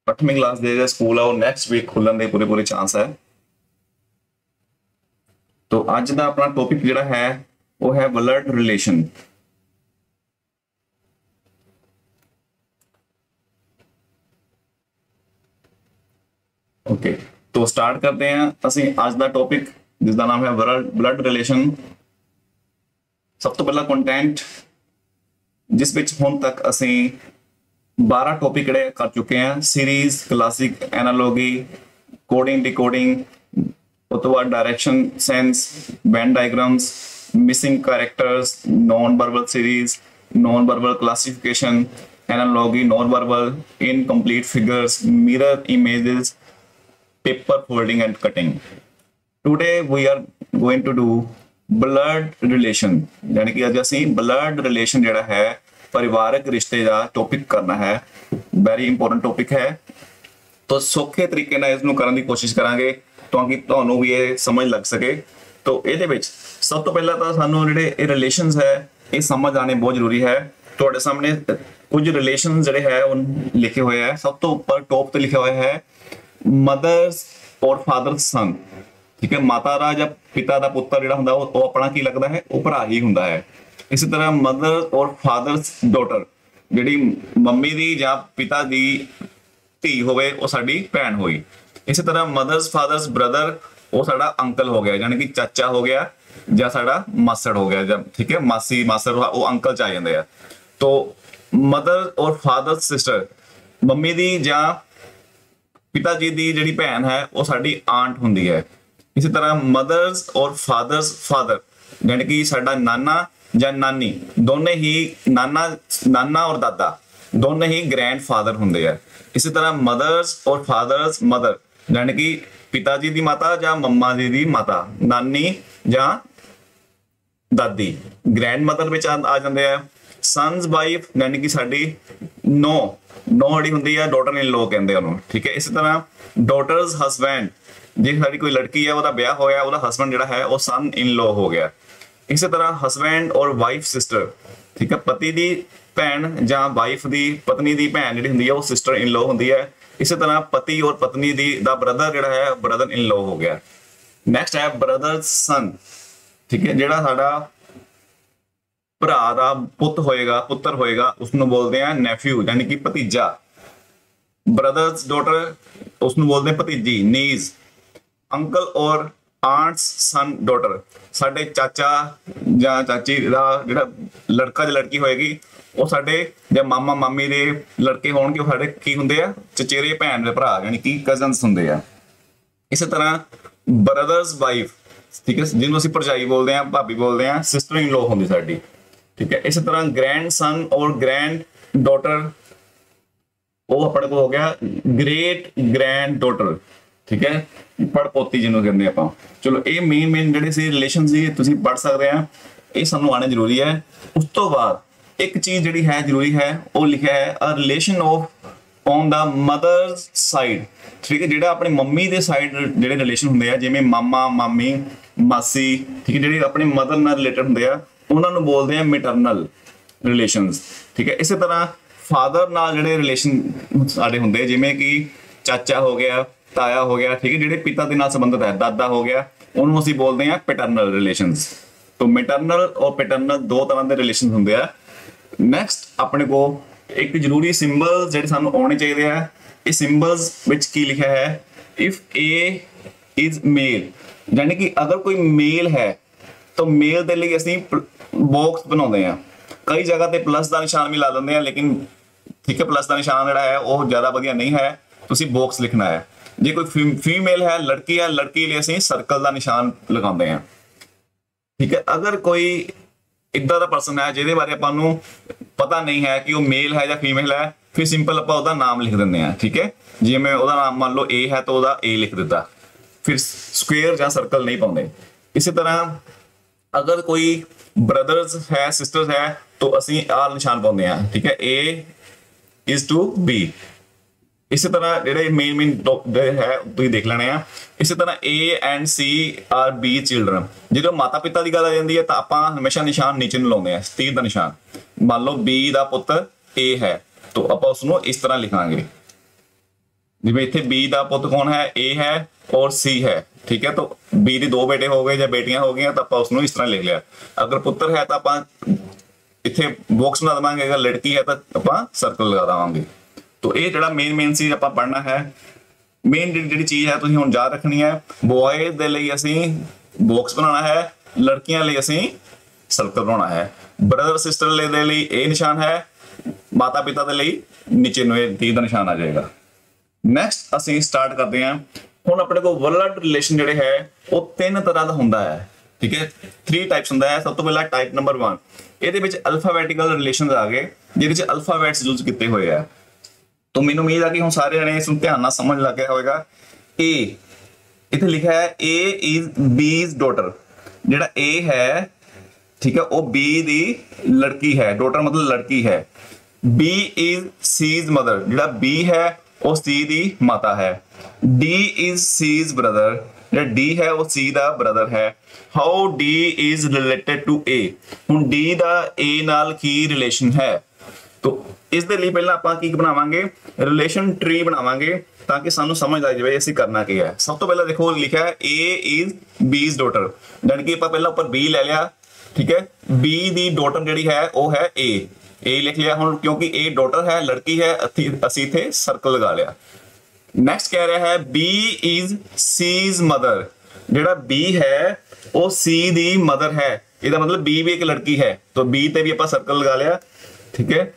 8वीं क्लास ਦੇ ਜਿਹੜਾ ਸਕੂਲ ਆ ਉਹ ਨੈਕਸਟ ਵੀਕ ਖੁੱਲਣ ਦੇ ਪੂਰੇ ਚਾਂਸ ਹੈ। तो ਅੱਜ ਦਾ ਆਪਣਾ ਟੌਪਿਕ ਜਿਹੜਾ ਹੈ ਉਹ ਹੈ ਬਲੱਡ ਰਿਲੇਸ਼ਨ। ओके तो स्टार्ट करते हैं ਅਸੀਂ ਅੱਜ ਦਾ ਟੌਪਿਕ ਜਿਸਦਾ ਨਾਮ ਹੈ ਬਲੱਡ ਰਿਲੇਸ਼ਨ। ਸਭ ਤੋਂ ਪਹਿਲਾ ਕੰਟੈਂਟ ਜਿਸ ਵਿੱਚ ਹੁਣ ਤੱਕ ਅਸੀਂ 12 ਟੌਪਿਕ ਜਿਹੜੇ ਕਰ ਚੁੱਕੇ ਹਾਂ, series, classic, analogy, coding, decoding, ਉਸ ਤੋਂ ਬਾਅਦ direction sense, Venn diagrams, missing characters, non verbal series, non verbal classification, analogy, non verbal, incomplete figures, mirror images, paper folding and cutting. Today we are going to do blood relation, यानी कि आज ਅਸੀਂ blood relation ਜਿਹੜਾ ਹੈ ਪਰਿਵਾਰਕ ਰਿਸ਼ਤੇ ਦਾ topic ਕਰਨਾ ਹੈ। ਵੈਰੀ ਇੰਪੋਰਟੈਂਟ ਟੌਪਿਕ ਹੈ। ਤਾਂ ਸੌਖੇ ਤਰੀਕੇ ਨਾਲ ਇਸ ਨੂੰ ਕਰਨ ਦੀ ਕੋਸ਼ਿਸ਼ ਕਰਾਂਗੇ ਤਾਂ ਕਿ ਤੁਹਾਨੂੰ ਵੀ ਇਹ ਸਮਝ ਲੱਗ ਸਕੇ। ਤਾਂ ਇਹਦੇ ਵਿੱਚ ਸਭ ਤੋਂ ਪਹਿਲਾਂ ਤਾਂ ਸਾਨੂੰ ਜਿਹੜੇ ਇਹ ਰਿਲੇਸ਼ਨਸ ਹੈ ਇਹ ਸਮਝ ਆਣੇ ਬਹੁਤ ਜ਼ਰੂਰੀ ਹੈ। ਤੁਹਾਡੇ ਸਾਹਮਣੇ ਕੁਝ ਰਿਲੇਸ਼ਨ ਜਿਹੜੇ ਹੈ ਉਹ ਲਿਖੇ ਹੋਏ ਹੈ। ਸਭ ਤੋਂ ਉੱਪਰ ਟੌਪ ਤੇ ਲਿਖਿਆ ਹੋਇਆ ਹੈ मदर्स और फादर सन। ठीक है, माता दा या पिता दा पुत्र जिहड़ा हुंदा वो अपना की लगदा है, वो भरा ही हुंदा है। इसी तरह मदर और फादर्स डॉटर, जिहड़ी मम्मी दी या पिता दी धी होवे वो साडी भैन होई। इसी तरह मदर्स फादर्स ब्रदर वो साडा अंकल हो गया, यानी कि चाचा हो गया या साडा मासड़ हो गया। जब ठीक है मासी मासड़ वो अंकल च आ जांदे आ। तो मदर और फादर्स सिस्टर, मम्मी दी या पिता जी दी जिहड़ी भैन है वो साडी आंट हुंदी है। इसी तरह मदर्स और फादर्स फादर, यानी कि साडा नाना या नानी, दोनों ही नाना और दादा दोनों ही ग्रैंड फादर हुंदे है। इसी तरह मदर्स और फादर्स मदर, यानी कि पिताजी दी माता या मम्मा जी दी माता, नानी या दादी ग्रैंड मदर विच आ जांदे है। सन्स वाइफ, यानी कि साडी नो ਜਿਹੜੀ ਹੁੰਦੀ ਹੈ ਡਾਟਰ ਇਨ ਲੋ ਕਹਿੰਦੇ ਉਹਨੂੰ। ਠੀਕ ਹੈ, ਇਸੇ ਤਰ੍ਹਾਂ ਡਾਟਰਸ ਹਸਬੈਂਡ, ਜੇ ਸਾਡੀ ਕੋਈ ਲੜਕੀ ਹੈ ਉਹਦਾ ਵਿਆਹ ਹੋਇਆ, ਉਹਦਾ ਹਸਬੈਂਡ ਜਿਹੜਾ ਹੈ ਉਹ ਸਨ ਇਨ ਲੋ ਹੋ ਗਿਆ। ਇਸੇ ਤਰ੍ਹਾਂ ਹਸਬੈਂਡ ਔਰ ਵਾਈਫ ਸਿਸਟਰ, ਠੀਕ ਹੈ, ਪਤੀ ਦੀ ਭੈਣ ਜਾਂ ਵਾਈਫ ਦੀ ਪਤਨੀ ਦੀ ਭੈਣ ਜਿਹੜੀ ਹੁੰਦੀ ਹੈ ਉਹ ਸਿਸਟਰ ਇਨ ਲੋ ਹੁੰਦੀ ਹੈ। ਇਸੇ ਤਰ੍ਹਾਂ ਪਤੀ ਔਰ ਪਤਨੀ ਦਾ ਬ੍ਰਦਰ ਜਿਹੜਾ ਹੈ ਬ੍ਰਦਰ ਇਨ ਲੋ ਹੋ ਗਿਆ। ਨੈਕਸਟ ਹੈ ਬ੍ਰਦਰਸ ਸਨ। ਠੀਕ ਹੈ, ਜਿਹੜਾ ਸਾਡਾ ਭਰਾ ਦਾ ਪੁੱਤਰ ਹੋਏਗਾ ਉਸਨੂੰ ਬੋਲਦੇ ਆ ਨੈਫਿਊ, ਯਾਨੀ ਕਿ ਭਤੀਜਾ। ਬ੍ਰਦਰਸ ਡਾਟਰ ਉਸਨੂੰ ਬੋਲਦੇ ਭਤੀਜੀ, ਨੀਜ਼। ਅੰਕਲ ਔਰ ਆਂਟਸ ਸਨ ਡਾਟਰ, ਸਾਡੇ ਚਾਚਾ ਜਾਂ ਚਾਚੀ ਦਾ ਜਿਹੜਾ ਲੜਕਾ ਜਾਂ ਲੜਕੀ ਹੋਏਗੀ ਉਹ ਸਾਡੇ ਜਾਂ ਮਾਮਾ ਮਾਮੀ ਦੇ ਲੜਕੇ ਹੋਣਗੇ ਉਹ ਸਾਡੇ ਕੀ ਹੁੰਦੇ ਆ, ਚਚੇਰੇ ਭੈਣ ਦੇ ਭਰਾ, ਯਾਨੀ ਕਿ ਕਜ਼ਨਸ ਹੁੰਦੇ ਆ। ਇਸੇ ਤਰ੍ਹਾਂ ਬ੍ਰਦਰਸ ਵਾਈਫ, ਠੀਕ ਹੈ, ਜਿਹਨੂੰ ਅਸੀਂ ਭਰਜਾਈ ਬੋਲਦੇ ਆ, ਭਾਬੀ ਬੋਲਦੇ ਆ, ਸਿਸਟਰ ਇਨ ਲੋ ਹੁੰਦੀ ਸਾਡੀ। ठीक है, इस तरह ग्रैंड सन और ग्रैंड डॉटर वो अपने को हो गया ग्रेट ग्रैंड डॉटर। ठीक है, पड़पोती जिन्होंने कहते हैं आप। चलो ये मेन ਜਿਹੜੇ ਸੀ ਰਿਲੇਸ਼ਨ ਸੀ ਤੁਸੀਂ ਪੜ ਸਕਦੇ ਆ, ਇਹ ਸਾਨੂੰ ਆਣੇ ਜ਼ਰੂਰੀ ਹੈ। ਉਸ ਤੋਂ ਬਾਅਦ ਇੱਕ ਚੀਜ਼ ਜਿਹੜੀ ਹੈ ਜ਼ਰੂਰੀ ਹੈ ਉਹ ਲਿਖਿਆ ਹੈ a relation of on the mother's side. ਠੀਕ ਹੈ, ਜਿਹੜਾ ਆਪਣੀ ਮੰਮੀ ਦੇ ਸਾਈਡ ਜਿਹੜੇ ਰਿਲੇਸ਼ਨ ਹੁੰਦੇ ਆ, ਜਿਵੇਂ ਮਾਮਾ ਮਾਮੀ ਮਾਸੀ, ਠੀਕ ਹੈ, ਜਿਹੜੇ ਆਪਣੇ ਮਦਰ ਨਾਲ ਰਿਲੇਟਡ ਹੁੰਦੇ ਆ ਉਹਨਾਂ ਨੂੰ ਬੋਲਦੇ ਆ ਮੈਟਰਨਲ ਰਿਲੇਸ਼ਨਸ। ਠੀਕ ਹੈ, ਇਸੇ ਤਰ੍ਹਾਂ ਫਾਦਰ ਨਾਲ ਜਿਹੜੇ ਰਿਲੇਸ਼ਨ ਸਾਡੇ ਹੁੰਦੇ ਜਿਵੇਂ ਕਿ ਚਾਚਾ ਹੋ ਗਿਆ, ਤਾਇਆ ਹੋ ਗਿਆ, ਠੀਕ ਹੈ, ਜਿਹੜੇ ਪਿਤਾ ਦੇ ਨਾਲ ਸੰਬੰਧਿਤ ਹੈ, ਦਾਦਾ ਹੋ ਗਿਆ, ਉਹਨੂੰ ਅਸੀਂ ਬੋਲਦੇ ਆ ਪੈਟਰਨਲ ਰਿਲੇਸ਼ਨਸ। तो मैटरनल और पैटर्नल दो तरह के रिलेशन होंगे। नैक्सट अपने को एक जरूरी सिंबल जो सानू आने चाहिए है, ये सिंबल्स विच की लिखा है इफ ए इज मेल, यानी कि अगर कोई मेल है तो मेल के लिए असीं बॉक्स बनाते हैं। कई जगह पे प्लस का निशान भी ला देंगे हैं, लेकिन ठीक है प्लस का निशान जोड़ा है वो ज़्यादा वधिया नहीं है, तुसीं बॉक्स लिखना है। जे कोई फीमेल है, लड़की है, लड़की लिए असीं सर्कल का निशान लगाते हैं। ठीक है, अगर कोई इदा का परसन है जिहदे बारे आपां नूं पता नहीं है कि वो मेल है या फीमेल है, फिर सिंपल आपां उहदा नाम लिख दिंदे हैं। ठीक है, जिवें उहदा नाम मान लो ए है तो उहदा ए लिख दिता, फिर स्क्वेयर या सर्कल नहीं पाउंदे। इसी तरह अगर कोई ब्रदर्स है, सिस्टर्स है, तो असीं आ निशान पाउंदे हैं। ठीक है, ए इज टू बी। इसी तरह ਜਿਹੜੇ ਮੇਨ ਹੈ ਤੁਸੀਂ ਦੇਖ ਲੈਣੇ ਆ। ਇਸੇ ਤਰ੍ਹਾਂ A and C are B children। ਜਦੋਂ ਮਾਤਾ ਪਿਤਾ ਦੀ ਗੱਲ ਆ ਜਾਂਦੀ ਹੈ ਤਾਂ ਆਪਾਂ ਹਮੇਸ਼ਾ ਨਿਸ਼ਾਨ ਨੀਚੇ ਨੂੰ ਲਾਉਂਦੇ ਆ, ਤੀਰ ਦਾ ਨਿਸ਼ਾਨ। ਮੰਨ ਲਓ B ਦਾ ਪੁੱਤਰ A ਹੈ ਤਾਂ ਆਪਾਂ ਉਸ ਨੂੰ ਇਸ ਤਰ੍ਹਾਂ ਲਿਖਾਂਗੇ। जिवें इत्थे बी दा पुत कौन है, ए है और सी है, ठीक है। तो बी दे दो बेटे हो गए या बेटियां हो गई तो आप उसको इस तरह लिख लिया। अगर पुत्र है तो आप इत्थे बॉक्स बना देवांगे, अगर लड़की है तो आप सर्कल लगा देवांगे। तो ये जो मेन चीज आप पढ़ना है, मेन जी चीज है तुसीं हुण याद रखनी है, बॉयज दे लई असीं बॉक्स बनाना है, लड़कियां लई असीं सर्कल बनाना है। ब्रदर सिस्टर दे लई ए निशान है, माता पिता दे लई नीचे नु तीर दा निशान आ जाएगा। नैक्सट असीं स्टार्ट करते हैं। हुण अपने को ब्लड रिलेशन जिहड़े है वो तीन तरह का हुंदा है, ठीक है। 3 टाइप्स हुंदा है। सब तो पहला टाइप नंबर 1, ਇਹਦੇ ਵਿੱਚ अल्फाबेटिकल रिलेशनस आ गए ਜਿਹਦੇ ਵਿੱਚ अल्फाबेट्स यूज ਕੀਤੇ ਹੋਏ ਆ। तो मैनूं उम्मीद है कि हुण सारे जने इसनूं ध्यान नाल समझ लग गया होगा। ए इत्थे लिखा है ए इज बीज डॉटर, जिहड़ा ए है, ठीक है, वो बी दी लड़की है, डॉटर मतलब लड़की है। बी इज सीज मदर, जिहड़ा बी है वो सी दी माता है। डी इज सीज ब्रदर, जिहड़ा डी है वो सी दा ब्रदर है। How D is related to A, हुण डी दा ए नाल की रिलेशन है। तो इस दे लिए पहला आपां की बनावांगे, रिलेशन ट्री बनावांगे ताकि सानू समझ आ जाए ਅਸੀਂ करना ਕੀ है। सब तो पहला देखो लिखा है ए इज बीज डॉटर, यानी कि ਆਪਾਂ ਪਹਿਲਾਂ ਉੱਪਰ बी ले लिया, ठीक है। बी दी डॉटर ਜਿਹੜੀ है वो है ए लिख लिया। ਹੁਣ क्योंकि ए डॉटर है, लड़की है, ਅਸੀਂ इथे सर्कल लगा लिया। नेक्स्ट कह रहा है बी इज सीज मदर, ਜਿਹੜਾ बी है वो सी दी मदर है, ਇਹਦਾ मतलब बी भी एक लड़की है, तो बी ਤੇ भी ਆਪਾਂ सर्कल लगा लिया, ठीक है।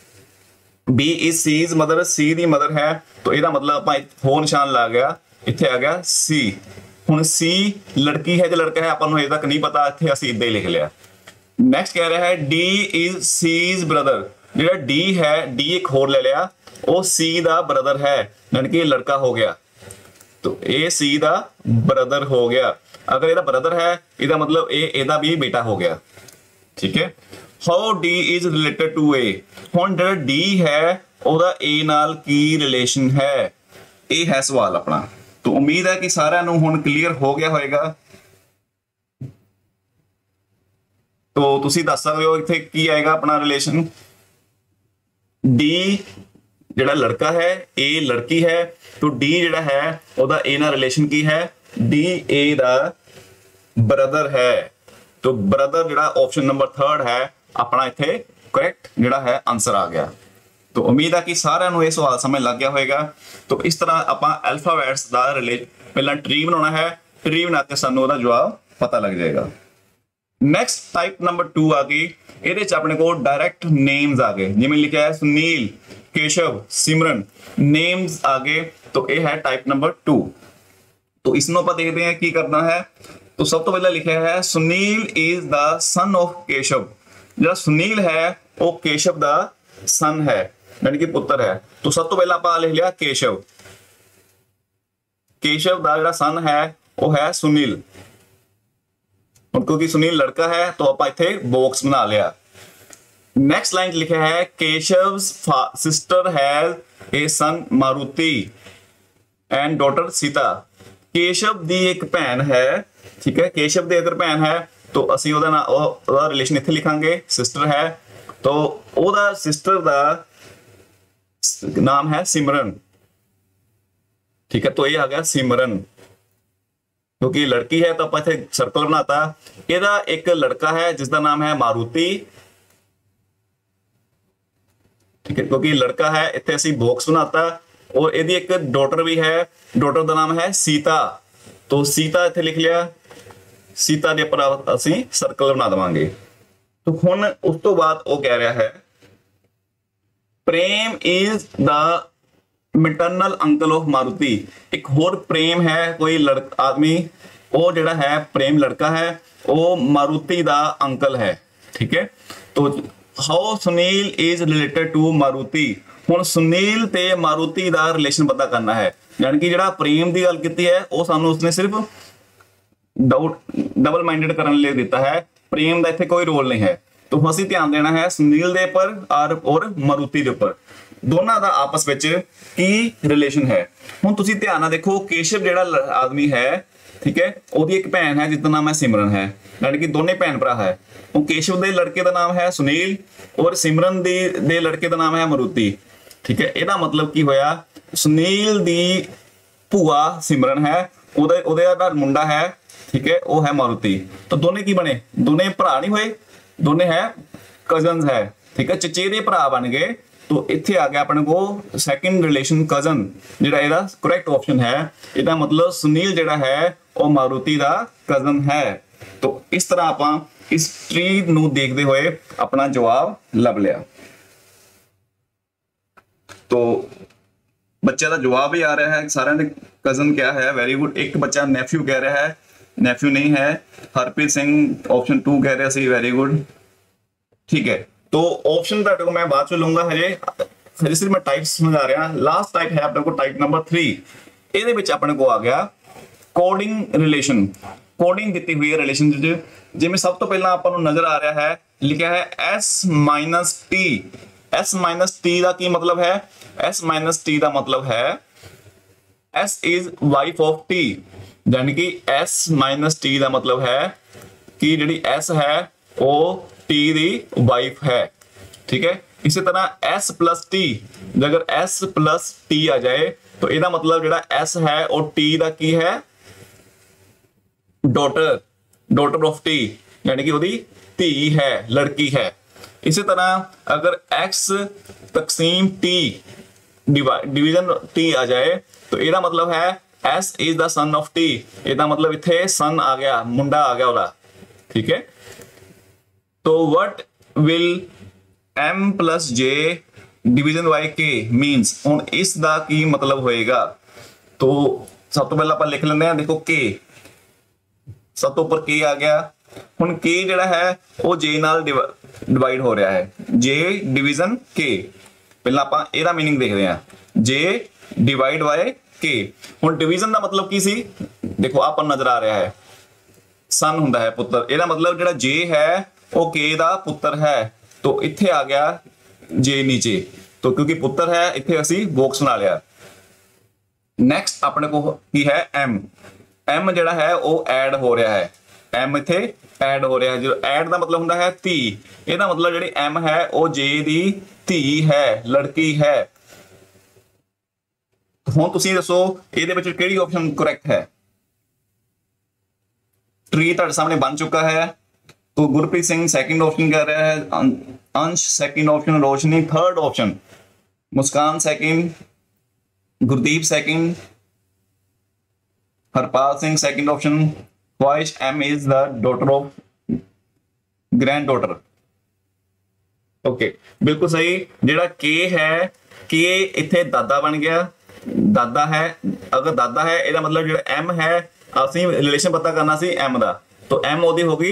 B is C's mother, C दी मदर है, तो ਇਹਦਾ मतलब ਆਪਾਂ ਹੋਰ ਨਿਸ਼ਾਨ ਲਾ ਗਿਆ, ਇੱਥੇ ਆ ਗਿਆ सी। ਹੁਣ सी लड़की है जो लड़का है ਆਪਾਂ ਨੂੰ ਅਜੇ ਤੱਕ नहीं पता, ਇੱਥੇ ਅਸੀਂ ਇਦਾਂ ਹੀ ਲਿਖ ਲਿਆ। नेक्स्ट कह रहा है डी इज सीज ब्रदर, ਜਿਹੜਾ डी है, डी एक होर ले लिया, वो सी दा ब्रदर है, यानी कि लड़का हो गया, तो ए सी दा ब्रदर हो गया। अगर ਇਹਦਾ ब्रदर है, ਇਹਦਾ मतलब ਇਹਦਾ भी बेटा हो गया, ठीक है। How D is related to A, ਹੁਣ ਜਿਹੜਾ डी है ਉਹਦਾ ए ਨਾਲ ਕੀ रिलेशन है, ਇਹ है सवाल अपना। तो उम्मीद है कि साਰਿਆਂ ਨੂੰ ਹੁਣ क्लियर हो गया होएगा। तो ਤੁਸੀਂ ਦੱਸ ਸਕਦੇ ਹੋ ਇੱਥੇ ਕੀ ਆਏਗਾ ਆਪਣਾ रिलेशन। डी ਜਿਹੜਾ लड़का है, ए लड़की है, तो डी ਜਿਹੜਾ है ਉਹਦਾ ए ਨਾਲ रिलेशन ਕੀ है, डी ए ਦਾ ब्रदर है। तो ब्रदर ਜਿਹੜਾ ऑप्शन नंबर 3 है अपना इत्थे करेक्ट ਜਿਹੜਾ है आंसर आ गया। तो उम्मीद है कि साਰਿਆਂ ਨੂੰ ਇਹ सवाल समझ लग गया होएगा। तो इस तरह ਆਪਾਂ अल्फाबेट्स ਦਾ ਪਹਿਲਾਂ ट्री बनाना है, ट्री बना के ਸਾਨੂੰ ਉਹਦਾ जवाब पता लग जाएगा। नेक्स्ट टाइप नंबर 2 आ गई, ਇਹਦੇ ਚ ਆਪਣੇ ਕੋਲ डायरेक्ट नेम्स आ गए, जिवें लिखा है सुनील, केशव, सिमरन, नेम्स आ गए। तो ये है टाइप नंबर 2। तो इसमें आप देखते हैं की करना है। तो सब तो पहले लिखा है Sunil is the son of Keshav, जो सुनील है वो केशव दा सन है, यानी कि पुत्र है। तो सब तो पहले आप लिख लिया केशव, केशव दा जो सन है वो है सुनील। क्योंकि सुनील लड़का है तो आप इत्थे बॉक्स बना लिया। नेक्स्ट लाइन लिखा है Keshav's sister has a son Maruti and daughter Sita, Keshav दी एक भैन है, ठीक है, केशव दी अगर भैन है तो असी ओदा रिलेशन इत्थे लिखांगे, सिस्टर है, तो ओदा सिस्टर दा नाम है सिमरन, ठीक है। तो ये आ गया सिमरन, क्योंकि लड़की है तो आप इत्थे सर्कल बनाता। ਇਹਦਾ एक लड़का है जिसका नाम है मारुति, ठीक है, क्योंकि लड़का है इत्थे असी बॉक्स बनाता। और ਇਹਦੀ एक डॉटर भी है, डॉटर का नाम है सीता, तो सीता इत्थे लिख लिया, सीता ਦੇ ਉੱਪਰ ਅਸੀਂ सर्कल बना देवांगे। तो ਹੁਣ ਉਸ ਤੋਂ ਬਾਅਦ ਉਹ ਕਹਿ ਰਿਹਾ ਹੈ Prem is the maternal uncle of Maruti. एक होर प्रेम है कोई आदमी, वो जिहड़ा है प्रेम लड़का है, वो मारुति दा अंकल है, ठीक है। तो how Sunil is related to Maruti, हुण सुनील ते मारुति दा रिलेशन पता करना है, यानी कि जिहड़ा प्रेम दी गल कीती है वो सानू उसने सिर्फ डबल माइंडेड करने लिए दिता है, प्रेम दा इत्थे कोई रोल नहीं है। तो ਅਸੀਂ ध्यान देना है सुनील दे पर और मारुति दे ऊपर, दोनों का आपस में की रिलेशन है। हुण तुसीं ध्यान नाल देखो केशव जिहड़ा आदमी है, ठीक है, ओदी एक भैन है जिसका नाम है सिमरन है, यानी कि दोनों भैन भरा है। केशव दे लड़के का नाम है सुनील और सिमरन दे लड़के का नाम है मारुति, ठीक है। ਇਹਦਾ मतलब की होया सुनील दी भूआ सिमरन है, ਉਹਦੇ ਦਾ ਮੁੰਡਾ है, ठीक है, वो है मारुति। तो दोने की बने, दोने भरा नहीं हुए, दोने है कजन्स है, ठीक है, चचेरे भरा बन गए। तो इत्थे आ गया अपने को सैकेंड रिलेशन कजन, जिहड़ा इहदा करैक्ट ऑप्शन है। इहदा मतलब सुनील जिहड़ा है वो मारुति दा कजन है। तो इस तरह आपां इस ट्री नूं देखदे होए अपना जवाब लभ लिया। तो बच्चे का जवाब भी आ रहा है, सारे ने कजन क्या है, वेरी गुड। एक बच्चा नेफ्यू कह रहा है, नेफ्यू नहीं है। हरप्रीत सिंह ऑप्शन 2 कह रहे सी, वेरी गुड, ठीक है। तो ऑप्शन को मैं बाद में लूंगा, हजे सिर्फ मैं टाइप समझा रहा। लास्ट टाइप है अपने को टाइप नंबर 3। ਇਹਦੇ ਵਿੱਚ ਆਪਣੇ को आ गया कोडिंग रिलेशन। कोडिंग ਦਿੱਤੀ हुई है रिलेशन जिमें सब तो पहला ਆਪਾਂ ਨੂੰ नजर आ रहा है, लिखा है S minus T. S minus T का की मतलब है, S माइनस टी का मतलब है S is wife of T, यानी कि S माइनस टी का मतलब है कि जी S है वो T की वाइफ है, ठीक है। इसी तरह S प्लस T, अगर S प्लस T आ जाए तो इसका मतलब जो S है वो T का की है, डॉटर, डॉटर ऑफ T, यानी कि वो धी है, लड़की है। इसी तरह अगर x तकसीम t डिवीजन t आ जाए तो इसका मतलब है s is the son of t। इसका मतलब इथे सन आ गया, मुंडा आ गया ओदा, ठीक है। तो what will m plus j division by k means, हुन इस दा की मतलब होएगा। तो सब तो पहला अपन लिख लेंगे हैं, देखो k सब तो ऊपर k आ गया। हुन k जिहड़ा है वो j नाल डिवाइड हो रहा है, j डिवीजन k। पहला आपां इहदा मीनिंग देखदे हां, j डिवाइड बाय k। हुन डिवीजन दा मतलब की सी, देखो आपां नजर आ रहा है सन हुंदा है पुत्र, इहदा मतलब जिहड़ा j है वो k दा पुत्र है। तो इत्थे आ गया j नीचे, तो क्योंकि पुत्र है इत्थे असी बॉक्स बना लिया। नेक्स्ट अपने को की है m। m जिहड़ा है वो ऐड हो रहा है, m इत्थे ऐड हो रहा है। जो ऐड का मतलब हुंदा है धी, ਇਹਦਾ मतलब ਜਿਹੜੀ m है वो j ਦੀ ਧੀ है, लड़की है। ਹੁਣ ਤੁਸੀਂ ਦੱਸੋ ਇਹਦੇ ਵਿੱਚ ਕਿਹੜੀ ਆਪਸ਼ਨ ਕਰੈਕਟ है। ट्री ਤੁਹਾਡੇ सामने बन चुका है। तो गुरप्रीत सिंह सेकंड ऑप्शन कह रहा है, Ansh second option, Roshni third option, Muskan second, Gurdeep second, Harpal Singh second option, Khwahish M is the daughter of granddaughter। Okay बिल्कुल सही। जेड़ा K है, K इत्थे दादा बन गया, दादा है। अगर दादा है इसका मतलब जो M है, असि रिलेशन पता करना सी M दा, तो M ओदी होगी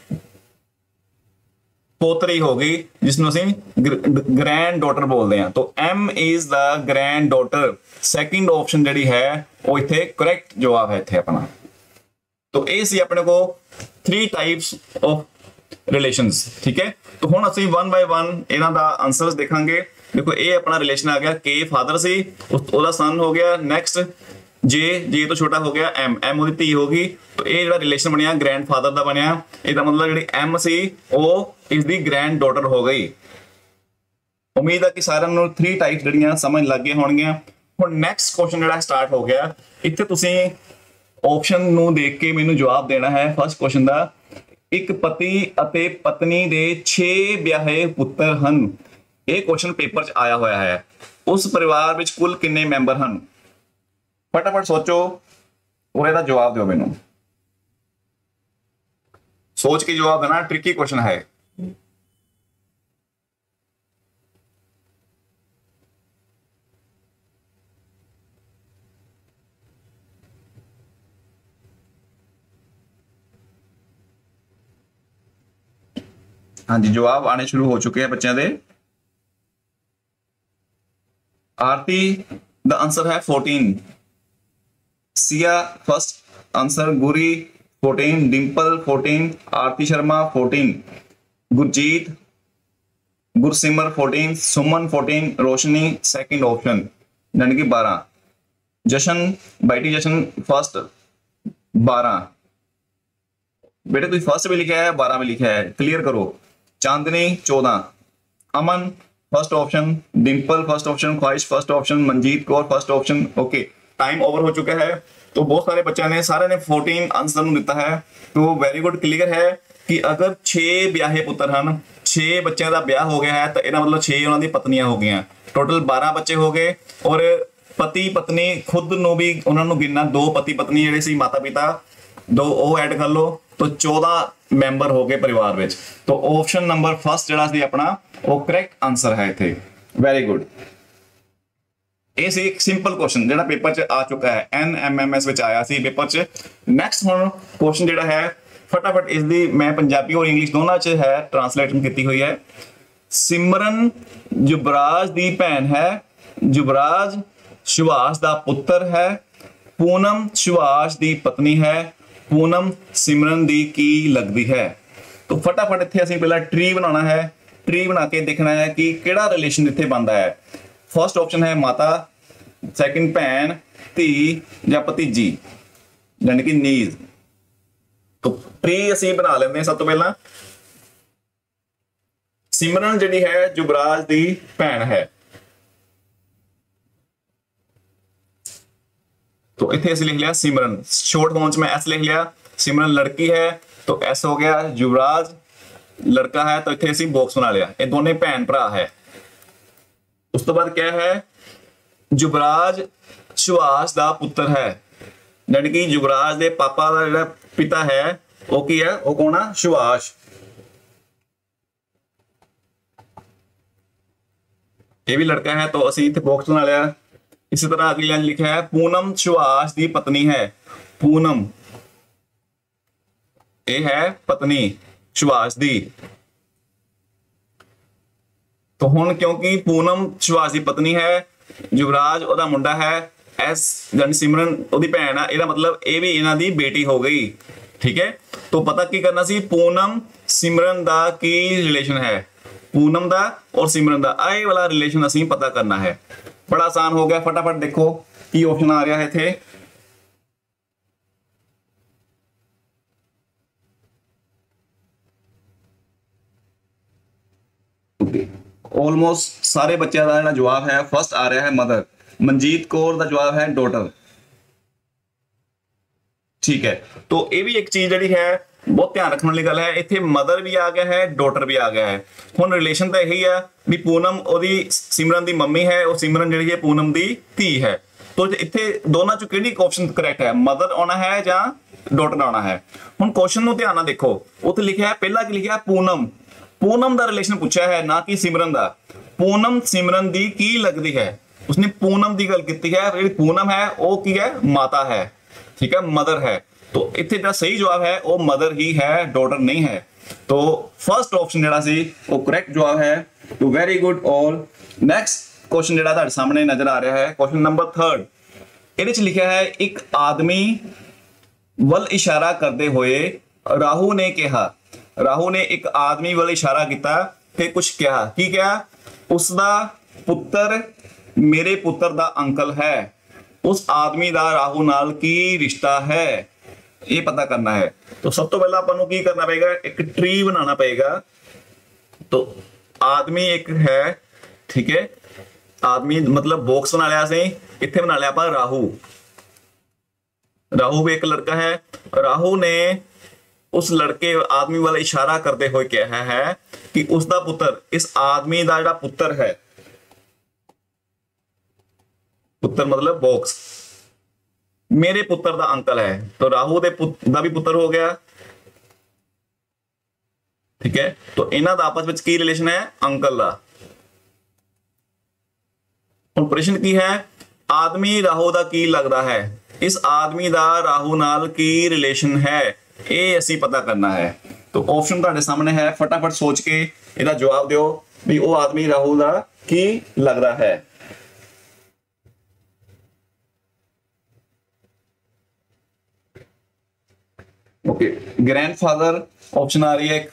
पोतरी होगी, जिसनों असी ग्रैंड डॉटर बोलते हैं। तो M is the granddaughter. Second option जी है वो इत्थे करैक्ट जवाब है इत्थे अपना। तो ये सी अपने को 3 टाइप्स ऑफ रिलेशंस, ठीक है। तो हुण असीं वन बाय वन इन्हां दा आंसर्स देखांगे। देखो ये अपना रिलेशन आ गया, के फादर सी, उसदा सन हो गया। नेक्स्ट जे तो छोटा हो गया M ओदी धी होगी। तो ये जिहड़ा रिलेशन बनिया ग्रैंड फादर दा बनिया, इसदा मतलब जिहड़ी M सी वो इस दी ग्रैंड डॉटर हो गई। उम्मीद है कि सारिਆਂ ਨੂੰ 3 टाइप्स ਜਿਹੜੀਆਂ समझ ਲੱਗ गए ਹੋਣਗੀਆਂ। ਹੁਣ ਨੈਕਸਟ ਕੁਐਸਚਨ ਜਿਹੜਾ ਸਟਾਰਟ ਹੋ ਗਿਆ, ਇੱਥੇ ਤੁਸੀਂ ऑप्शन ਨੂੰ देख के मैनू जवाब देना है। फर्स्ट क्वेश्चन का, एक पति ਅਤੇ पत्नी ਦੇ 6 ਵਿਆਹੇ ਪੁੱਤਰ ਹਨ। ਇਹ क्वेश्चन पेपर च आया होया है। उस परिवार ਵਿੱਚ कुल किन्ने मैंबर ਹਨ। फटाफट सोचो और ਇਹਦਾ जवाब ਦਿਓ मैनू। सोच के जवाब देना, ट्रिकी क्वेश्चन है। हाँ जी जवाब आने शुरू हो चुके हैं बच्चों के। आरती द आंसर है 14, Siya first answer, Guri 14, Dimple 14, Aarti Sharma 14, Gurjeet, Gursimar 14, Suman 14, Roshni second option यानी कि 12, जशन बाइटी जशन फर्स्ट 12। बेटे तुम फर्स्ट भी लिखा है 12 भी लिखा है, क्लियर करो। Chandni 14, Aman first option Dimple, first option Khwahish, first option Manjeet Kaur, first option. Okay, time over हो चुका है। तो बहुत सारे बच्चों ने सारे ने 14 आंसर दिता है। तो वेरी गुड, क्लियर है कि अगर 6 ब्याहे पुत्र हैं, 6 बच्चों का ब्याह हो गया है तो यह मतलब 6 उन्होंने पत्नियां हो गई, टोटल 12 बच्चे हो गए। और पति पत्नी खुद नो भी उन्होंने गिनना, 2 पति पत्नी ਜਿਹੜੇ ਸੀ माता पिता 2 ਉਹ ऐड कर लो तो 14 मैंबर हो गए परिवार में। तो ऑप्शन नंबर फर्स्ट ਜਿਹੜਾ ਸੀ अपना वो करेक्ट आंसर है इथे। वेरी गुड, ਇਹ ਸੀ ਇੱਕ ਸਿੰਪਲ ਕੁਐਸਚਨ ਜਿਹੜਾ ਪੇਪਰ 'ਚ ਆ ਚੁੱਕਾ ਹੈ, NMMS ਵਿੱਚ ਆਇਆ ਸੀ ਪੇਪਰ 'ਚ। ਨੈਕਸਟ ਹੁਣ ਕੁਐਸਚਨ ਜਿਹੜਾ ਹੈ फटाफट इसकी मैं पंजाबी और इंग्लिश दोनों च है ट्रांसलेशन की हुई है। सिमरन युवराज दी भैन है, युवराज सुभाष दा पुत्र है, पूनम सुभाष दी पत्नी है, पूनम सिमरन दी की लगती है। तो फटाफट इत्थे असीं पहला ट्री बनाना है, ट्री बना के देखना है कि किहड़ा रिलेशन इत्थे बनता है। फर्स्ट ऑप्शन है माता, सैकेंड भैन, धी या भतीजी यानी कि नीज। तो ट्री असी बना लेंगे। सब तो पहला सिमरन जी है युवराज दी भैन है, तो इत्थे असी लिख लिया सिमरन, शॉर्ट फॉर्म में एस लिख लिया। सिमरन लड़की है तो एस हो गया, युवराज लड़का है तो इत्थे असी बॉक्स बना लिया। ये दोनों भैन भरा है। उस तो बाद क्या है, युवराज सुभाष दा पुत्र है, यानी कि युवराज दे पापा का जिहड़ा पिता है वो की है, वो कौन है, सुभाष। ये भी लड़का है तो असी इत्थे बॉक्स बना लिया। इसी तरह अगली लाइन लिखा है पूनम सुभाष दी पत्नी है, पूनम ये है पत्नी सुभाष दी। तो हुण क्योंकि पूनम सुभाष दी पत्नी है, युवराज ओदा मुंडा है, एस यानी सिमरन ओदी भैन है, ਇਹਦਾ मतलब ये भी इन्हां दी बेटी हो गई। ठीक है, तो पता की करना सी, पूनम सिमरन दा की रिलेशन है, पूनम दा और सिमरन दा आए वाला रिलेशन असीं पता करना है। बड़ा आसान हो गया। फटाफट देखो की ऑप्शन आ रहा है थे। ऑलमोस्ट सारे बच्चों का जवाब है फर्स्ट आ रहा है मदर, मनजीत कौर का जवाब है डॉटर। ठीक है, तो ये भी एक चीज जी है बहुत ध्यान रखने वाली गल है, इत्थे मदर भी आ गया है, डॉटर भी आ गया है। हुण रिलेशन तो यही है भी पूनम ओदी सिमरन दी मम्मी है और सिमरन जी है पूनम दी धी है। तो इत्थे दोनों चों किहड़ी ऑप्शन करेक्ट है, मदर आना है या डॉटर आना है। हुण क्वेश्चन नूं ध्यान नाल देखो, उत्थे लिखा है पहला की लिखा पूनम, पूनम दा रिलेशन पूछा है ना कि सिमरन दा। पूनम सिमरन दी की लगती है, उसने पूनम की गल की है। जिहड़ी पूनम है वो की है, माता है। ठीक है, मदर है। तो इत्थे जो सही जवाब है वो मदर ही है, डॉटर नहीं है। तो फर्स्ट ऑप्शन जिहड़ा सी वो करेक्ट जवाब है। तो very good all. Next question जिहड़ा तुहाडे सामने नजर आ रहा है, क्वेश्चन नंबर 3, इहदे च लिखा है एक आदमी वल इशारा करते हुए राहु ने कहा, राहु ने एक आदमी वाल इशारा किया ते कुछ कहा, की कहा, उसका पुत्र मेरे पुत्र दा अंकल है, उस आदमी दा राहु नाल की रिश्ता है, ये पता करना है। तो सब तो पहला अपन की करना पड़ेगा, एक ट्री बनाना पड़ेगा। तो आदमी एक है, ठीक है, आदमी मतलब बॉक्स बना लिया, इत्थे बना लिया अपन राहु, राहु भी एक लड़का है। राहु ने उस लड़के आदमी वाला इशारा करते हुए कहा है कि उसका पुत्र, इस आदमी का जिहड़ा पुत्र है, पुत्र मतलब बॉक्स, मेरे पुत्र का अंकल है। तो राहु दा भी पुत्र हो गया। ठीक है, तो इन्हां दा आपस में की रिलेशन है, अंकल का। हुण प्रश्न की है, आदमी राहु दा की लगता है, इस आदमी दा राहु नाल की रिलेशन है, ये असीं पता करना है। तो ऑप्शन तुहाडे सामने है, फटाफट सोच के इहदा जवाब दिओ भी वो आदमी राहु दा की लगता है। ओके, ग्रैंडफादर ऑप्शन आ रही है,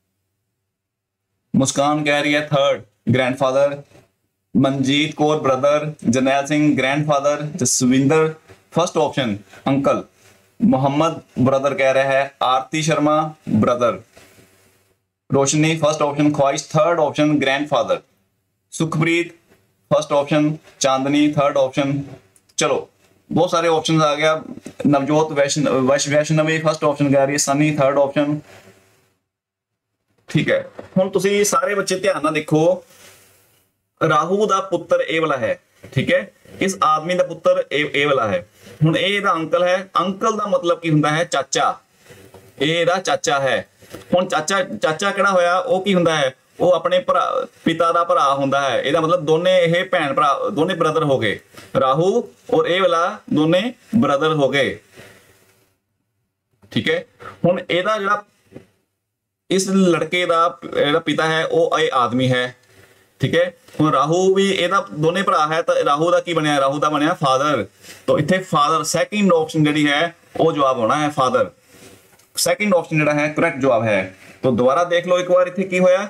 मुस्कान कह रही है third grandfather, Manjeet Kaur brother, Jarnail Singh grandfather, Jaswinder first option uncle, Mohammed brother कह रहा है, Aarti Sharma brother, Roshni first option, Khwahish third option grandfather. Sukhpreet first option, Chandni third option. चलो बहुत सारे ऑप्शन आ गया। नवजोत वैष्णवी फर्स्ट ऑप्शन कह रही है, सनी थर्ड ऑप्शन। ठीक है, हुण तुसीं सारे बच्चे ध्यान नाल देखो, राहु दा पुत्र ए वाला है, ठीक है, इस आदमी दा पुत्र ए वाला है। हुण ए इहदा अंकल है, अंकल दा मतलब की हुंदा है चाचा, ए इहदा चाचा है। हुण चाचा किहड़ा होया, ओ की हुंदा है, ਉਹ ਆਪਣੇ ਭਰਾ ਪਿਤਾ ਦਾ ਭਰਾ ਹੁੰਦਾ ਹੈ। ਇਹਦਾ ਮਤਲਬ ਦੋਨੇ ਇਹ ਭੈਣ ਭਰਾ ਦੋਨੇ ਬ੍ਰਦਰ ਹੋ ਗਏ, ਰਾਹੂ ਔਰ ਇਹ ਵਾਲਾ ਦੋਨੇ ਬ੍ਰਦਰ ਹੋ ਗਏ। ਠੀਕ ਹੈ, ਹੁਣ ਇਹਦਾ ਜਿਹੜਾ ਇਸ ਲੜਕੇ ਦਾ ਜਿਹੜਾ ਪਿਤਾ ਹੈ ਉਹ ਇਹ ਆਦਮੀ ਹੈ। ਠੀਕ ਹੈ, ਹੁਣ ਰਾਹੂ ਵੀ ਇਹਦਾ ਦੋਨੇ ਭਰਾ ਹੈ ਤਾਂ ਰਾਹੂ ਦਾ ਕੀ ਬਣਿਆ, ਰਾਹੂ ਦਾ ਬਣਿਆ ਫਾਦਰ। ਤਾਂ ਇੱਥੇ ਫਾਦਰ ਸੈਕਿੰਡ ਆਪਸ਼ਨ ਜਿਹੜੀ ਹੈ ਉਹ ਜਵਾਬ ਹੋਣਾ ਹੈ ਫਾਦਰ। ਸੈਕਿੰਡ ਆਪਸ਼ਨ ਜਿਹੜਾ ਹੈ ਕਰੈਕਟ ਜਵਾਬ ਹੈ। ਤਾਂ ਦੁਬਾਰਾ ਦੇਖ ਲਓ ਇੱਕ ਵਾਰ ਇੱਥੇ ਕੀ ਹੋਇਆ।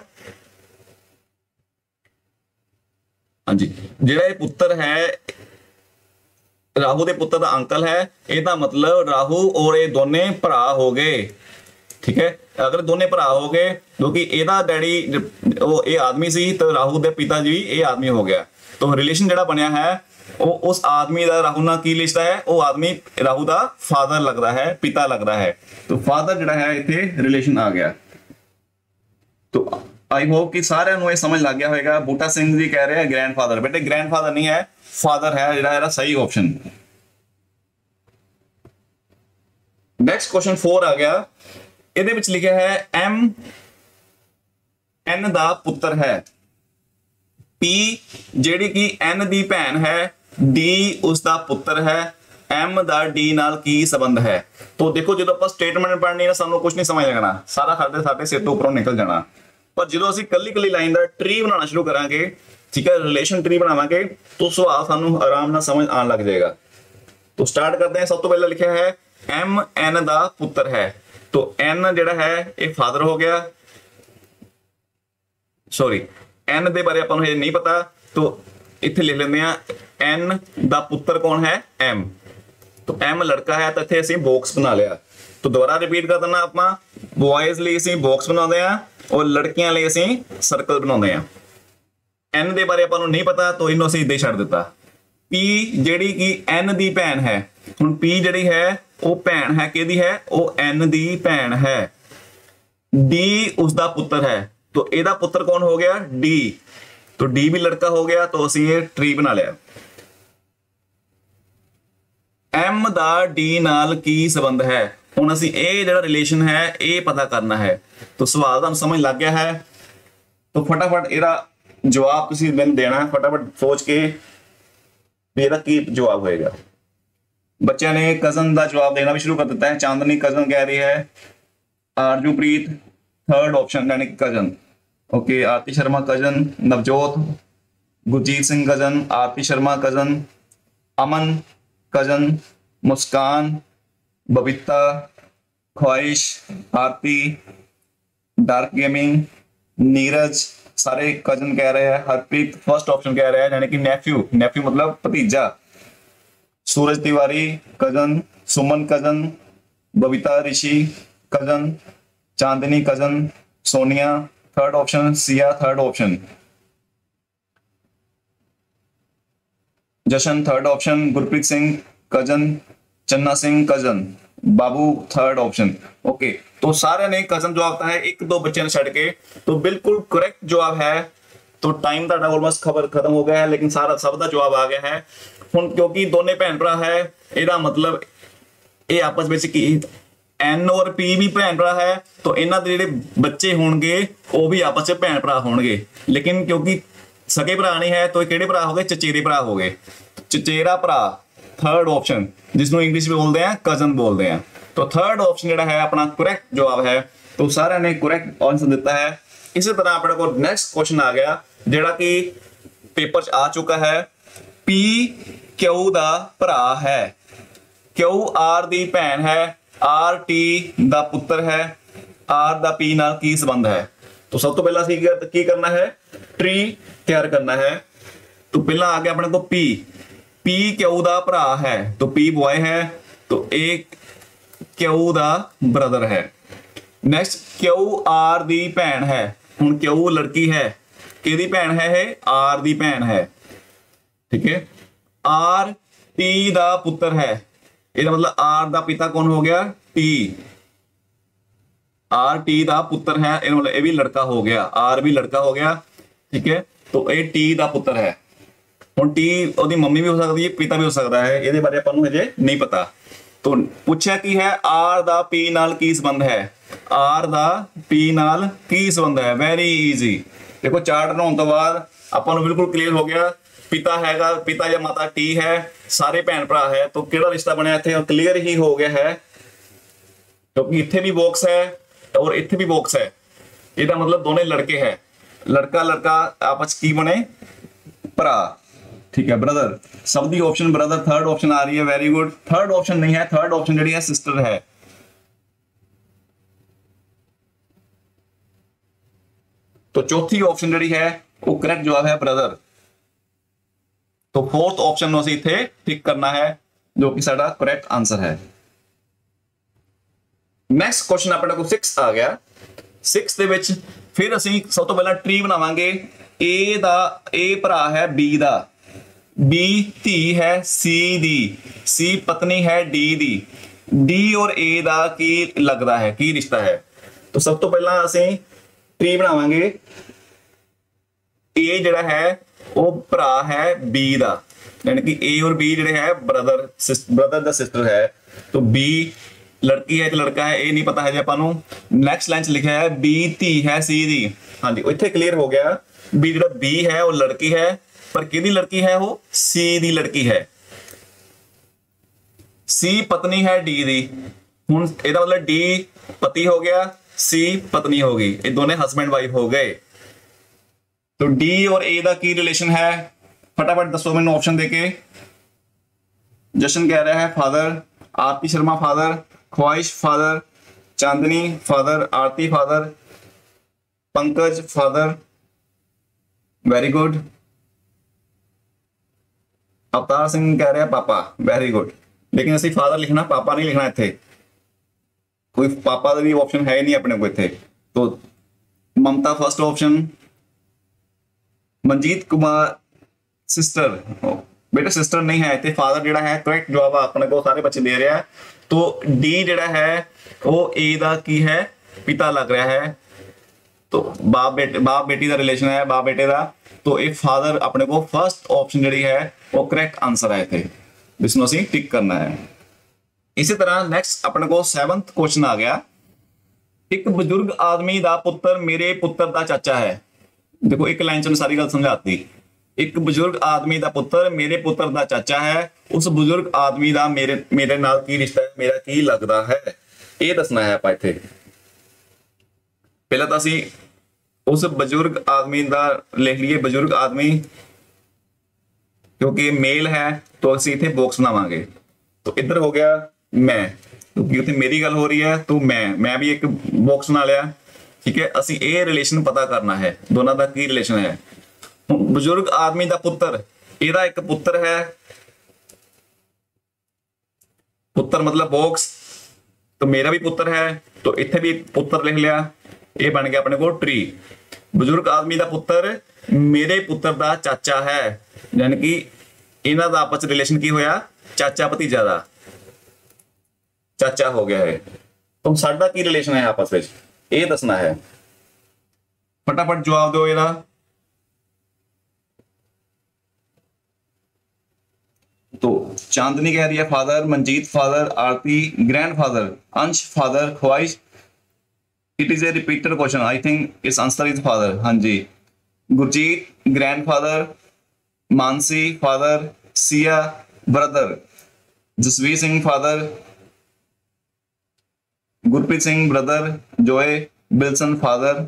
ਹਾਂਜੀ, ਜਿਹੜਾ ਇਹ ਪੁੱਤਰ ਹੈ ਰਾਹੂ ਦੇ ਪੁੱਤਰ ਦਾ ਅੰਕਲ ਹੈ, ਇਹਦਾ ਮਤਲਬ ਰਾਹੂ ਔਰ ਇਹ ਦੋਨੇ ਭਰਾ ਹੋ ਗਏ। ਠੀਕ ਹੈ, ਅਗਰ ਦੋਨੇ ਭਰਾ ਹੋ ਗਏ ਕਿਉਂਕਿ ਇਹਦਾ ਡੈਡੀ ਉਹ ਇਹ ਆਦਮੀ ਸੀ ਤਾਂ ਰਾਹੂ ਦੇ ਪਿਤਾ ਜੀ ਇਹ ਆਦਮੀ ਹੋ ਗਿਆ। ਤਾਂ ਰਿਲੇਸ਼ਨ ਜਿਹੜਾ ਬਣਿਆ ਹੈ ਉਹ ਉਸ ਆਦਮੀ ਦਾ ਰਾਹੂ ਨਾਲ ਕੀ ਰਿਸ਼ਤਾ ਹੈ, ਉਹ ਆਦਮੀ ਰਾਹੂ ਦਾ ਫਾਦਰ ਲੱਗਦਾ ਹੈ, ਪਿਤਾ ਲੱਗਦਾ ਹੈ। ਤਾਂ ਫਾਦਰ ਜਿਹੜਾ ਹੈ ਇੱਥੇ ਰਿਲੇਸ਼ਨ ਆ ਗਿਆ। ਤਾਂ आई होप कि सारे ये समझ लग गया होगा। बूटा सिंह जी कह रहे हैं ग्रैंडफादर, बेटे ग्रैंडफादर नहीं है, फादर है जिहड़ा सही ऑप्शन। नेक्स्ट क्वेश्चन 4 आ गया, ਇਹਦੇ ਵਿੱਚ ਲਿਖਿਆ है एम एन दा पुत्र है, पी ਜਿਹੜੀ कि एन दी भैन है, डी उसका पुत्र है, एम दा डी नाल की संबंध है। तो देखो जो ਆਪਾਂ स्टेटमेंट पढ़नी है सानू कुछ नहीं समझ लगना, सारा ਸਾਡੇ सिर तो उपरों निकल जाना। पर जो ਅਸੀਂ ਕੱਲੀ ਕੱਲੀ ਲਾਈਨ ਦਾ ਟਰੀ ਬਣਾਉਣਾ ਸ਼ੁਰੂ ਕਰਾਂਗੇ, ਠੀਕ ਹੈ, ਰਿਲੇਸ਼ਨ ਟਰੀ ਬਣਾਵਾਂਗੇ तो ਸਵਾਲ ਸਾਨੂੰ ਆਰਾਮ ਨਾਲ ਸਮਝ ਆਉਣ ਲੱਗ ਜਾਏਗਾ। तो स्टार्ट करते हैं। सब तो पहले लिखा है एम एन ਦਾ ਪੁੱਤਰ है, तो एन ਜਿਹੜਾ ਹੈ ਇਹ ਫਾਦਰ ਹੋ ਗਿਆ। ਸੌਰੀ, एन ਦੇ ਬਾਰੇ ਆਪਾਂ ਨੂੰ ਇਹ ਨਹੀਂ ਪਤਾ, तो ਇੱਥੇ ਲਿਖ ਲੈਂਦੇ ਆ एन ਦਾ ਪੁੱਤਰ ਕੌਣ ਹੈ, एम। तो एम लड़का है तो ਇੱਥੇ ਅਸੀਂ ਬਾਕਸ ਬਣਾ ਲਿਆ। तो दोबारा रिपीट कर देना, ਆਪਾਂ ਬॉयਜ਼ ਲਈ ਅਸੀਂ ਬਾਕਸ ਬਣਾਉਂਦੇ ਆ और लड़कियां ਲਈ ਅਸੀਂ ਸਰਕਲ ਬਣਾਉਂਦੇ ਆ। एन ਦੇ ਬਾਰੇ ਆਪਾਂ ਨੂੰ ਨਹੀਂ ਪਤਾ ਤਾਂ ਇਹਨੂੰ ਅਸੀਂ ਇੱਦਾਂ ਹੀ ਛੱਡ ਦਿੱਤਾ। P ਜਿਹੜੀ ਕਿ n ਦੀ ਭੈਣ ਹੈ, ਹੁਣ P ਜਿਹੜੀ ਹੈ ਉਹ ਭੈਣ ਹੈ ਕਿਹਦੀ ਹੈ, ਉਹ n ਦੀ ਭੈਣ ਹੈ। D ਉਸ ਦਾ ਪੁੱਤਰ ਹੈ, तो ਇਹਦਾ ਪੁੱਤਰ ਕੌਣ ਹੋ ਗਿਆ, D। तो D भी लड़का हो गया, तो ਅਸੀਂ ਇਹ ट्री बना लिया। M ਦਾ D ਨਾਲ ਕੀ ਸੰਬੰਧ ਹੈ, ਹੁਣ ਅਸੀਂ ਇਹ ਜਿਹੜਾ ਰਿਲੇਸ਼ਨ ਹੈ ਇਹ ਪਤਾ ਕਰਨਾ ਹੈ। तो सवाल ਤੁਹਾਨੂੰ समझ लग गया है, तो फटाफट ਇਹਦਾ जवाब ਤੁਸੀਂ ਮੈਨੂੰ देना है, फटाफट सोच के भी ਇਹਦਾ ਕੀ जवाब होएगा। बच्चों ने कजन का जवाब देना भी शुरू कर दिता है। चांदनी कजन कह रही है, आरजूप्रीत थर्ड ऑप्शन यानी cousin, okay. Aarti Sharma cousin, Navjot, Gurjeet Singh cousin, Aarti Sharma cousin, Aman cousin, Muskan, Babita, Khwahish, Aarti, dark gaming, Neeraj, सारे कजन कह रहे हैं। हरप्रीत फर्स्ट ऑप्शन कह रहे हैं यानी कि नेफ्यू, नेफ्यू मतलब भतीजा। Suraj Tiwari cousin, Suman cousin, Babita Rishi cousin, Chandni cousin, Sonia third option, Siya third option, Jashan third option, Gurpreet Singh cousin, Channa Singh cousin, Babu third option, okay. तो सारे ने कजन जवाब है, एक दो बच्चे ने छड़ के, तो बिल्कुल करेक्ट जवाब है। तो टाइम तो ऑलमोस्ट खबर खत्म हो गया है, लेकिन सारा सब का जवाब आ गया है। हुण क्योंकि दोने भैन भरा है, ਇਹਦਾ मतलब ये आपस ਵਿੱਚ ਕੀ एन और पी भी भैन भरा है, तो ਇਹਨਾਂ ਦੇ ਜਿਹੜੇ ਬੱਚੇ ਹੋਣਗੇ ਉਹ ਵੀ ਆਪਸ ਵਿੱਚ ਭੈਨ ਭਰਾ ਹੋਣਗੇ। लेकिन क्योंकि सगे भरा नहीं है तो ਕਿਹੜੇ ਭਰਾ ਹੋ ਗਏ, ਚਚੇਰੇ ਭਰਾ ਹੋ ਗਏ। ਚਚੇਰਾ ਭਰਾ थर्ड ऑप्शन, जिसको इंग्लिश में बोलते हैं कजन बोलते हैं। तो थर्ड ऑप्शन जो है अपना करेक्ट जवाब है। तो सारे ने करेक्ट आंसर दिता है। इसी तरह अपने को नेक्स्ट क्वेश्चन आ गया जेड़ा कि पेपर च आ चुका है, पी क्यू दा भरा है, क्यू आर दी भैन है, आर टी दा पुत्र है, आर दा पी नाल की संबंध है। तो सब तो पहला की करना है, ट्री तैयार करना है। तो पहला आ गया अपने को पी, पी क्यू दा भरा है, तो पी बॉय है, तो एक क्यू दा ब्रदर है। नेक्स्ट क्यू आर दी भैन है, हुण क्यू लड़की है, किहदी भैन है ये? आर दी भैन है, ठीक है। आर टी दा पुत्र है, ਇਹਦਾ मतलब आर दा पिता कौन हो गया? टी। आर टी दा पुत्र है, ਇਹਦਾ मतलब ये भी लड़का हो गया, आर भी लड़का हो गया, ठीक है। तो ये टी दा पुत्र है। ਹੁਣ टी ਉਹਦੀ ਮੰਮੀ ਵੀ ਹੋ ਸਕਦੀ ਹੈ, ਪਿਤਾ ਵੀ ਹੋ ਸਕਦਾ ਹੈ, ਇਹਦੇ ਬਾਰੇ ਆਪਾਂ ਨੂੰ ਹਜੇ ਨਹੀਂ ਪਤਾ। तो पूछा की है आर दा पी नाल की संबंध है? आर दा पी नाल की संबंध है? Very easy. देखो चार्ट बनाने तो बाद ਆਪਾਂ ਨੂੰ बिल्कुल क्लियर हो गया, पिता हैगा, पिता या माता टी है, सारे भैन भरा है, तो केड़ा रिश्ता बनया इत्थे? क्लियर ही हो गया है, क्योंकि इत्थे भी बॉक्स है और इत्थे भी बॉक्स है। ਇਹਦਾ मतलब दोनों लड़के है, लड़का लड़का आपस की बने भरा, ठीक है, ब्रदर। सब दी ऑप्शन ब्रदर, थर्ड ऑप्शन आ रही है, वेरी गुड। थर्ड ऑप्शन नहीं है, थर्ड ऑप्शन जी है सिस्टर है। तो चौथी ऑप्शन जी है वो करेक्ट जवाब है ब्रदर। तो फोर्थ ऑप्शन असीं इत्थे टिक करना है, जो कि साडा करेक्ट आंसर है। नेक्स्ट क्वेश्चन अपने को 6 आ गया। 6 दे विच फिर असीं सब तो पहला ट्री बनावांगे। ए दा ए भरा है बी दा, बी धी है सी दी, सी पत्नी है डी दी, डी और ए दा की लगदा है, की रिश्ता है? तो सब तो पहला असीं ट्री बनावांगे। ए जिहड़ा है वो भरा है बी दा, यानी कि ए और बी जिहड़े है ब्रदर दा सिस्टर है। तो बी लड़की है, लड़का है, ये नहीं पता है जी आपां नूं। नैक्सट लाइन च लिखा है बी धी है सी दी। हाँ जी, इत्थे क्लियर हो गया बी जिहड़ा बी है वो लड़की है, पर किहदी लड़की है? वो सी दी लड़की है। सी पत्नी है डी दी। हुण इहदा मतलब डी पति हो गया, सी पत्नी हो गई, ये दोनों हस्बैंड वाइफ हो गए। तो डी और ए दा की रिलेशन है? फटाफट दसो मैनूं ऑप्शन देके। जशन कह रहा है father, Aarti Sharma father, Khwahish father, Chandni father, Aarti father, Pankaj father, very good. Avtar Singh कह रहे हैं पापा, वेरी गुड। लेकिन असं फादर लिखना, पापा नहीं लिखना, इत्थे कोई पापा का भी ऑप्शन है ही नहीं अपने को इत्थे। तो Mamta first option, Manjeet Kumar sister, बेटा सिस्टर नहीं है इत्थे, फादर जिहड़ा है करेक्ट जवाब अपने को सारे बच्चे दे रहे हैं। तो डी जिहड़ा है वो ए दा की है? पिता लग रहा है। तो बाप बेटी का रिलेशन है, बाप बेटे का। तो ये फादर अपने को फर्स्ट ऑप्शन जी है वो करेक्ट आंसर है इत्थे, जिसनों असीं टिक करना है। इसी तरह नेक्स्ट अपने को 7th क्वेश्चन आ गया। एक बुजुर्ग आदमी दा पुत्र मेरे पुत्र दा चाचा है। देखो एक लाइन च सारी गल समझाती। एक बुजुर्ग आदमी दा पुत्र मेरे पुत्र दा चाचा है, उस बुजुर्ग आदमी दा मेरे नाल की रिश्ता है, मेरा की लगदा है, ये दसना है आपां इत्थे। पहला तो असीं उस बुजुर्ग आदमी का लिख लीए, बुजुर्ग आदमी, क्योंकि मेल है तो असीं इत्थे बॉक्स बनावांगे। तो इधर हो गया मैं, क्योंकि उत्थे मेरी गल हो रही है, तो मैं भी एक बॉक्स बना लिया, ठीक है। असीं ये रिलेशन पता करना है, दोनों का की रिलेशन है। बुजुर्ग आदमी का पुत्र, इहदा एक पुत्र है, पुत्र मतलब बॉक्स, तो मेरा भी पुत्र है, तो इत्थे भी पुत्र लिख लिया, ये बन गया अपने को ट्री। बुजुर्ग आदमी का पुत्र मेरे पुत्र का चाचा है, यानी कि इन्हां दा आपस रिलेशन की होया? चाचा भतीजा दा, चाचा हो गया है। तो साडा की रिलेशन है आपस में, ये दसना है। फटाफट जवाब दो इहदा। तो चांदनी कह रही है father, Manjeet father, Aarti grandfather, Ansh father, Khwahish it is a repeated question, I think this answer is father. हाँ जी, Gurjeet grandfather, Mansi father, Siya brother, Jasveer Singh father, Gurpreet Singh brother, Joy Wilson father.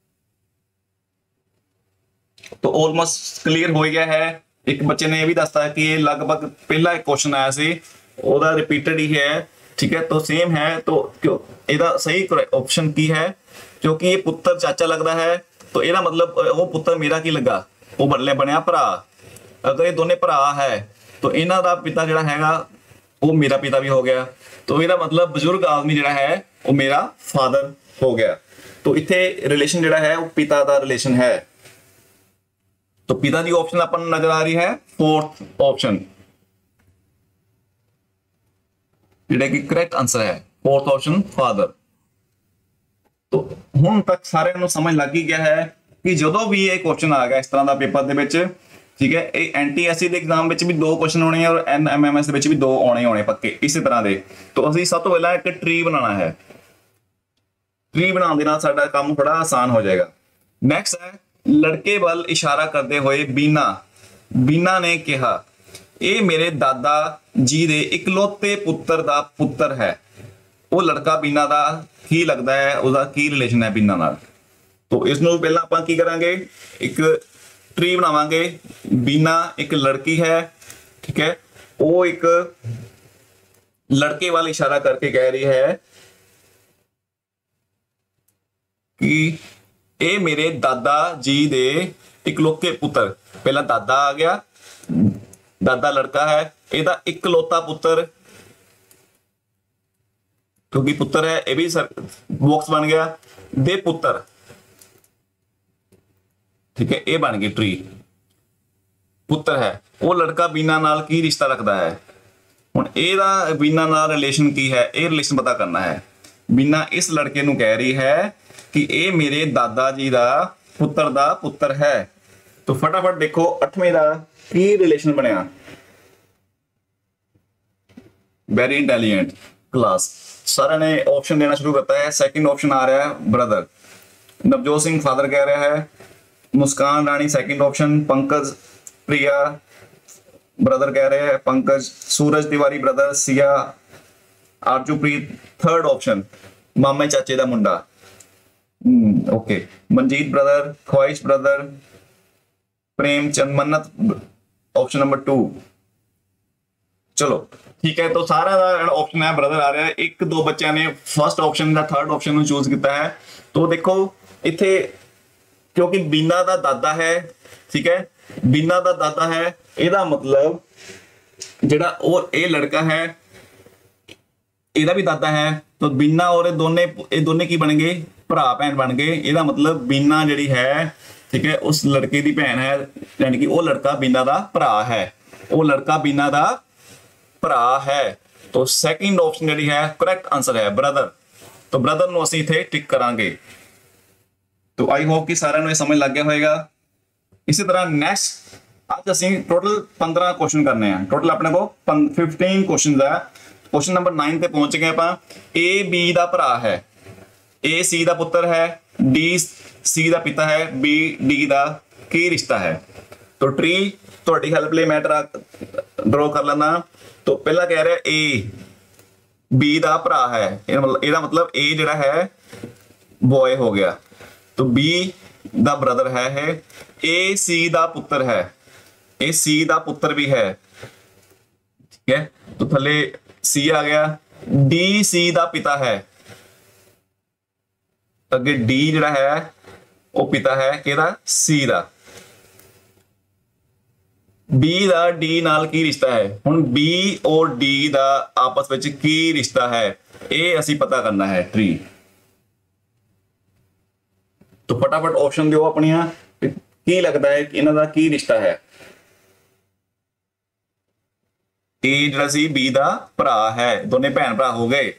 तो ऑलमोस्ट क्लियर हो गया है। एक बच्चे ने यह भी दसता है कि ये लगभग पहला एक क्वेश्चन आया सी, ओदा रिपीटेड ही है, ठीक है। तो सेम है, तो क्यों ਇਹਦਾ सही ऑप्शन की है? क्योंकि ये पुत्र चाचा लगता है, तो ਇਹਦਾ मतलब वो पुत्र मेरा की लगा, वो बदले बनया भरा। अगर ये दोनों भरा है तो इन्हां दा पिता जिहड़ा हैगा वो मेरा पिता भी हो गया, तो ਇਹਦਾ मतलब बुजुर्ग आदमी जिहड़ा है वो मेरा फादर हो गया। तो इत्थे रिलेशन जिहड़ा है वो पिता दा रिलेशन है। तो पिता की ऑप्शन अपन नजर आ रही है फोर्थ ऑप्शन, ਜਿਹੜਾ ਕਿ ਕਰੈਕਟ ਆਨਸਰ ਹੈ फोर्थ ऑप्शन फादर। तो ਹੁਣ ਤੱਕ ਸਾਰਿਆਂ ਨੂੰ ਸਮਝ ਲੱਗ ਹੀ ਗਿਆ ਹੈ ਕਿ ਜਦੋਂ ਵੀ ਇਹ ਕੁਐਸਚਨ ਆ ਗਿਆ ਇਸ ਤਰ੍ਹਾਂ ਦਾ ਪੇਪਰ ਦੇ ਵਿੱਚ, ਠੀਕ ਹੈ, ਇਹ NTSC ਦੇ ਐਗਜ਼ਾਮ ਵਿੱਚ ਵੀ 2 ਕੁਐਸਚਨ ਹੋਣੇ ਔਰ NMMS ਦੇ ਵਿੱਚ ਵੀ 2 ਆਉਣੇ ਪੱਕੇ ਇਸੇ ਤਰ੍ਹਾਂ ਦੇ। तो ਅਸੀਂ ਸਭ ਤੋਂ ਪਹਿਲਾਂ ਇੱਕ ਟਰੀ ਬਣਾਉਣਾ ਹੈ, ट्री बनाने ਨਾਲ ਸਾਡਾ ਕੰਮ ਥੋੜਾ ਆਸਾਨ ਹੋ ਜਾਏਗਾ। ਨੈਕਸਟ ਹੈ ਲੜਕੇ ਵੱਲ ਇਸ਼ਾਰਾ ਕਰਦੇ ਹੋਏ ਬੀਨਾ ਨੇ ਕਿਹਾ ਇਹ ਮੇਰੇ ਦਾਦਾ ਜੀ ਦੇ ਇਕਲੌਤੇ ਪੁੱਤਰ ਦਾ ਪੁੱਤਰ ਹੈ। ਉਹ ਲੜਕਾ ਬੀਨਾ ਦਾ ਕੀ ਲੱਗਦਾ ਹੈ, ਉਹਦਾ ਕੀ ਰਿਲੇਸ਼ਨ ਹੈ ਬੀਨਾ ਨਾਲ। तो ਇਸ ਨੂੰ ਪਹਿਲਾਂ ਆਪਾਂ ਕੀ ਕਰਾਂਗੇ, ਇੱਕ ट्री बनावांगे। बीना एक लड़की है, ठीक है, वो एक लड़के वाल इशारा करके कह रही है कि ये मेरे दादा जी दे इकलौते पुत्र, पहला दादा आ गया, दादा लड़का है, ਇਹਦਾ इकलौता पुत्र, क्योंकि पुत्र है ये भी बॉक्स बन गया, दे पुत्र, ठीक है, ये बन गई ट्री, पुत्र है। वो लड़का बीना नाल की रिश्ता रखता है। हुण ਇਹਦਾ बीना नाल रिलेशन की है, ये रिलेशन पता करना है। बीना इस लड़के नूं कह रही है कि ये मेरे दादा जी दा पुत्र है। तो फटाफट देखो 8वें दा की रिलेशन बनया। वेरी इंटेलिजेंट क्लास, सारे ने ऑप्शन देना शुरू करता है। सेकंड ऑप्शन आ रहा है ब्रदर, नवजोत सिंह फादर कह रहा है, Muskan Rani second option, Pankaj Priya brother कह रहे हैं, Pankaj, Suraj Tiwari brother, Siya, Arzoopreet third option, मामे चाचे दा मुंडा, okay, Manjeet brother, Khwahish brother, Premchand Mannat option number 2। चलो ठीक है, तो सारा ऑप्शन है ब्रदर आ रहा है। एक दो बच्चों ने फर्स्ट ऑप्शन का थर्ड ऑप्शन चूज किया है। तो देखो इत्थे क्योंकि बीना दा दादा है, ठीक है, बीना दा दादा है, ਇਹਦਾ मतलब ਜਿਹੜਾ और ये लड़का है ਇਹਦਾ भी दादा है। तो बीना और ये दोने की बन गए, भरा भैन बन गए। ਇਹਦਾ मतलब बीना ਜਿਹੜੀ है, ठीक है, उस लड़के की भैन है, यानी कि वो लड़का बीना दा भरा है, वो लड़का बीना दा भरा है। तो सेकंड ऑप्शन ਜਿਹੜੀ है करेक्ट आंसर है ब्रदर। तो ब्रदर ਨੂੰ ਅਸੀਂ ਇੱਥੇ ਟਿਕ ਕਰਾਂਗੇ। तो आई होप कि सारे ਨੂੰ समझ लग गया होगा। इसी तरह नेक्स्ट आज ਅਸੀਂ टोटल 15 क्वेश्चन करने हैं। टोटल अपने को 15 क्वेश्चन है। क्वेश्चन नंबर 9 ਤੇ ਪਹੁੰਚ ਗਏ ਆਪਾਂ। ए B ਦਾ ਭਰਾ है, A C ਦਾ ਪੁੱਤਰ है, D C ਦਾ ਪਿਤਾ है, B D ਦਾ ਕੀ ਰਿਸ਼ਤਾ है। तो ट्री ਤੁਹਾਡੀ हेल्प ਲਈ मैं ड्रॉ कर लेना। तो पहला कह रहा है A B ਦਾ ਭਰਾ है, ਇਹਦਾ मतलब A ਜਿਹੜਾ है बॉय हो गया। तो B ਦਾ ब्रदर है, A C ਦਾ पुत्र है, A C ਦਾ पुत्र भी है, ठीक है। तो थले C आ गया, D C ਦਾ पिता है, अगे D ਜਿਹੜਾ है वो पिता है ਕਿਹਦਾ C ਦਾ। B ਦਾ D ਨਾਲ ਕੀ ਰਿਸ਼ਤਾ ਹੈ। ਹੁਣ B और D ਦਾ ਆਪਸ ਵਿੱਚ ਕੀ ਰਿਸ਼ਤਾ ਹੈ, ਇਹ ਅਸੀਂ ਪਤਾ ਕਰਨਾ ਹੈ ट्री। तो फटाफट ऑप्शन दियो अपनिया, की लगता है कि इन्हां दा की रिश्ता है। ए जिहड़ा सी बी दा भरा है, दोने भैन भरा हो गए।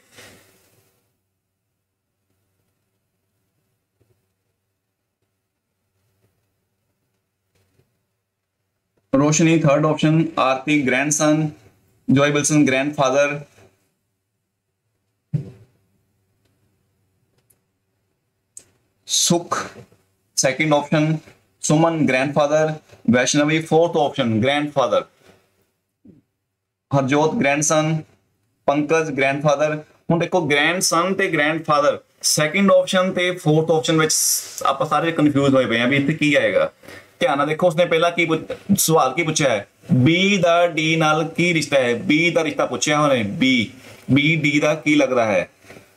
Roshni third option, Aarti grandson, Joy Wilson grandfather, Sukh second option, Suman grandfather, Vaishnavi fourth option grandfather, Harjot grandson, Pankaj grandfather. ਹੁਣ देखो ग्रैंडसन ਤੇ ग्रैंडफादर सेकंड ऑप्शन ਤੇ फोर्थ ऑप्शन ਵਿੱਚ ਆਪਾਂ ਸਾਰੇ ਕਨਫਿਊਜ਼ ਹੋਏ ਪਏ ਆ ਵੀ ਇੱਥੇ ਕੀ ਆਏਗਾ। ਧਿਆਨ ਨਾਲ ਦੇਖੋ ਉਸਨੇ ਪਹਿਲਾਂ ਕੀ ਸਵਾਲ ਕੀ ਪੁੱਛਿਆ ਹੈ, B ਦਾ D ਨਾਲ ਕੀ ਰਿਸ਼ਤਾ ਹੈ। B ਦਾ ਰਿਸ਼ਤਾ ਪੁੱਛਿਆ ਉਹਨੇ, B D ਦਾ ਕੀ ਲੱਗਦਾ ਹੈ।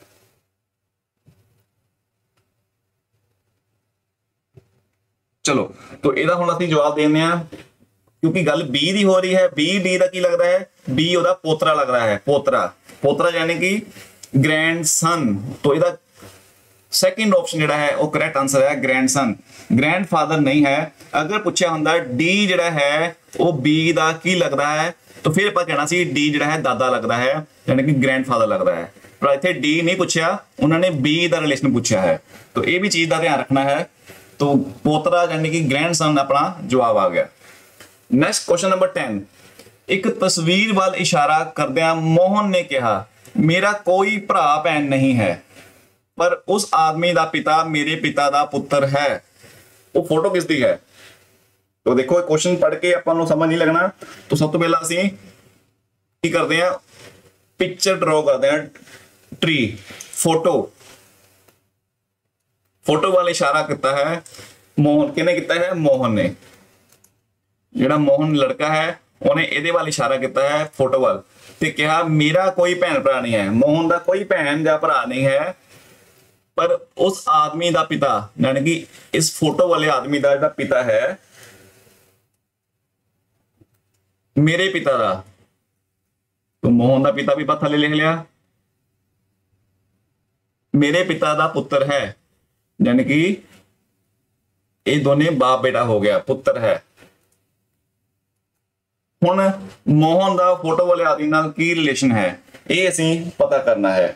चलो तो ਇਹਦਾ ਹੁਣ ਅਸੀਂ ਜਵਾਬ ਦੇਣੇ ਆ, क्योंकि गल B ਦੀ हो रही है। B D ਦਾ ਕੀ ਲੱਗਦਾ ਹੈ, B ਉਹਦਾ ਪੋਤਰਾ ਲੱਗ रहा है, पोतरा यानी कि ग्रैंडसन। तो ਇਹਦਾ सेकंड ऑप्शन ਜਿਹੜਾ ਹੈ ਉਹ ਕਰੈਕਟ ਆਨਸਰ ਹੈ ग्रैंडसन। ग्रैंडफादर नहीं है। अगर पूछा ਹੁੰਦਾ डी ਜਿਹੜਾ ਹੈ ਉਹ बी ਦਾ ਕੀ ਲੱਗਦਾ ਹੈ तो फिर ਆਪਾਂ ਕਹਿਣਾ ਸੀ डी ਜਿਹੜਾ ਹੈ ਦਾਦਾ ਲੱਗਦਾ ਹੈ ਯਾਨੀ ਕਿ ग्रैंडफादर ਲੱਗਦਾ ਹੈ। पर ਇੱਥੇ डी नहीं पूछा, उन्होंने बी ਦਾ रिलेशन पूछा है। तो ये भी चीज का ध्यान रखना है। तो पोतरा यानी कि ग्रैंडसन अपना जवाब आ गया। नेक्स्ट क्वेश्चन नंबर 10, एक तस्वीर वाल इशारा करदियां मोहन ने कहा मेरा कोई भरा भैन नहीं है पर उस आदमी का पिता मेरे पिता का पुत्र है। वो फोटो किसकी है? तो देखो क्वेश्चन पढ़ के अपन समझ नहीं लगना। तो सब तो पहला असीं की करते हैं, पिक्चर ड्रॉ करते हैं, ट्री, फोटो। फोटो वाला इशारा किया है मोहन, किने किया है? मोहन ने। जिहड़ा मोहन लड़का है उन्हें इहदे वाल इशारा किया है फोटो वाल ते कहा मेरा कोई भैन भरा नहीं है। मोहन का कोई भैन या भरा नहीं है पर उस आदमी का पिता यानी कि इस फोटो वाले आदमी का जिहड़ा पिता है मेरे पिता का। तो मोहन का पिता भी बात थले लिख लिया, मेरे पिता का पुत्र है यानी कि ये दोनों बाप बेटा हो गया, पुत्र है। हुण मोहन का फोटो वाले आदमी नाल की रिलेशन है ये असीं पता करना है।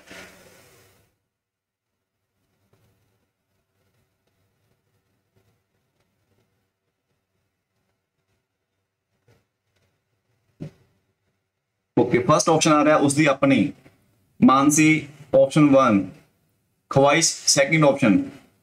ओके, फर्स्ट ऑप्शन आ रहा है उसकी अपनी, Mansi option 1, Khwahish second option,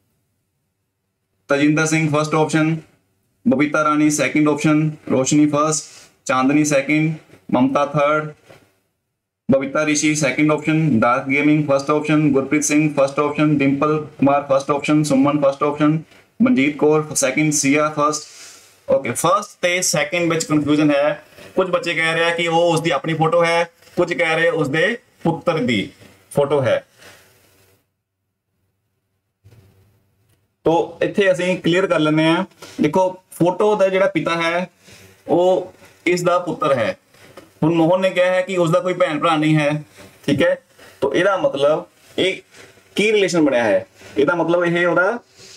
Tajinder Singh first option, Babita Rani second option, Roshni first, Chandni second, Mamta third, Babita Rishi second option, dark gaming first option, Gurpreet Singh first option, Dimple Kumar first option, Suman first option, Manjeet Kaur second, Siya first. Okay, first ते सेकंड विच कंफ्यूजन है। कुछ बच्चे कह रहे हैं कि वो उसकी अपनी फोटो है, कुछ कह रहे हैं उसके पुत्र की फोटो है। तो इत्थे असीं क्लीयर कर लेने हैं। देखो फोटो का जिहड़ा पिता है वो इसका पुत्र है। हुण मोहन ने कहा है कि उसका कोई भैन भरा नहीं है, ठीक है। तो इसका मतलब एक की रिलेशन बनया है, इसका मतलब यह होगा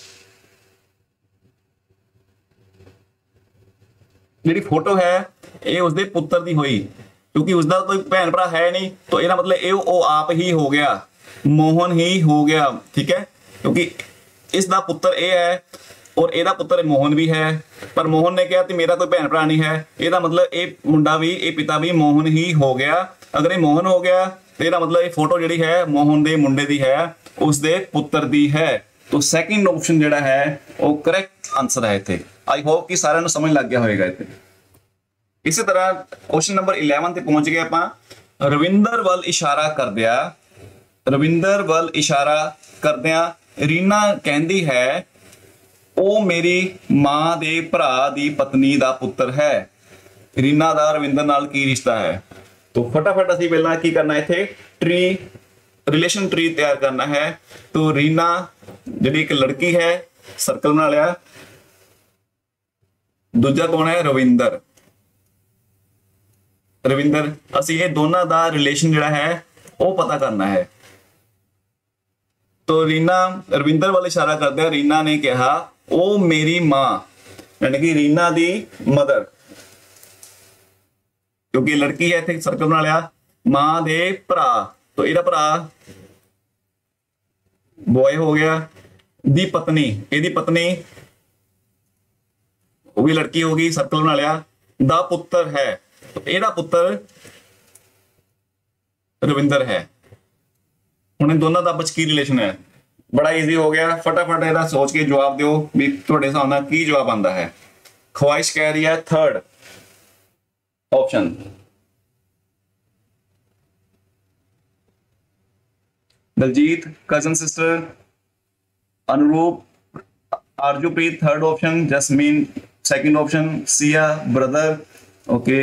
जिहड़ी फोटो है ये उसके पुत्र की हुई, क्योंकि उसका कोई भैन भरा है नहीं। तो इसका मतलब ये वो आप ही हो गया, मोहन ही हो गया, ठीक है। क्योंकि इसका पुत्र ये है और एदा पुत्र मोहन भी है, पर मोहन ने कहा कि मेरा कोई भैन भरा नहीं है। ਇਹਦਾ मतलब ये मुंडा भी ये पिता भी मोहन ही हो गया। अगर ये मोहन हो गया तो ਇਹਦਾ मतलब ये फोटो जिहड़ी है मोहन दे मुंडे दी है, उसके पुत्र दी है। तो सैकेंड ऑप्शन जिहड़ा है वो करैक्ट आंसर है इत्थे। आई होप कि सारिਆਂ ਨੂੰ समझ लग गया होएगा इत्थे। इसी तरह क्वेश्चन नंबर 11 ਤੇ पहुंच गए ਆਪਾਂ। रविंदर वल इशारा करदिया, रविंदर वल इशारा करदिया रीना कहती है ਉਹ ਮੇਰੀ ਮਾਂ ਦੇ ਭਰਾ ਦੀ ਪਤਨੀ ਦਾ ਪੁੱਤਰ ਹੈ। ਰੀਨਾ ਦਾ ਰਵਿੰਦਰ ਨਾਲ ਕੀ ਰਿਸ਼ਤਾ ਹੈ? तो फटाफट ਅਸੀਂ ਪਹਿਲਾਂ ਕੀ ਕਰਨਾ ਇੱਥੇ ट्री रिलेशन ट्री तैयार करना है। तो रीना ਜਿਹੜੀ ਇੱਕ लड़की है सर्कल बना लिया, दूजा कौन है? रविंदर। रविंदर ਅਸੀਂ ਇਹ ਦੋਨਾਂ ਦਾ रिलेशन ਜਿਹੜਾ ਹੈ ਉਹ पता करना है। तो रीना रविंदर वाले इशारा करते हैं, रीना ने कहा ओ मेरी मां यानी कि रीना दी मदर, क्योंकि लड़की है इत्थे सर्कल बना लिया, मां दे भरा। तो इहदा भरा बॉय हो गया, दी पत्नी इहदी पत्नी वो भी लड़की होगी, सर्कल बना लिया, दा पुत्र है। तो इहदा पुत्र रविंदर है। हुण दोनों का आपस की रिलेशन है? बड़ा इजी हो गया, फटाफट इहदा सोच के जवाब दिओ भी तुहाडे हिसाब नाल की जवाब आंदा है। ख्वाहिश कह रही है third option. Daljeet cousin sister, Anurup Arzoopreet third option, Jasmeen second option, Siya brother, okay,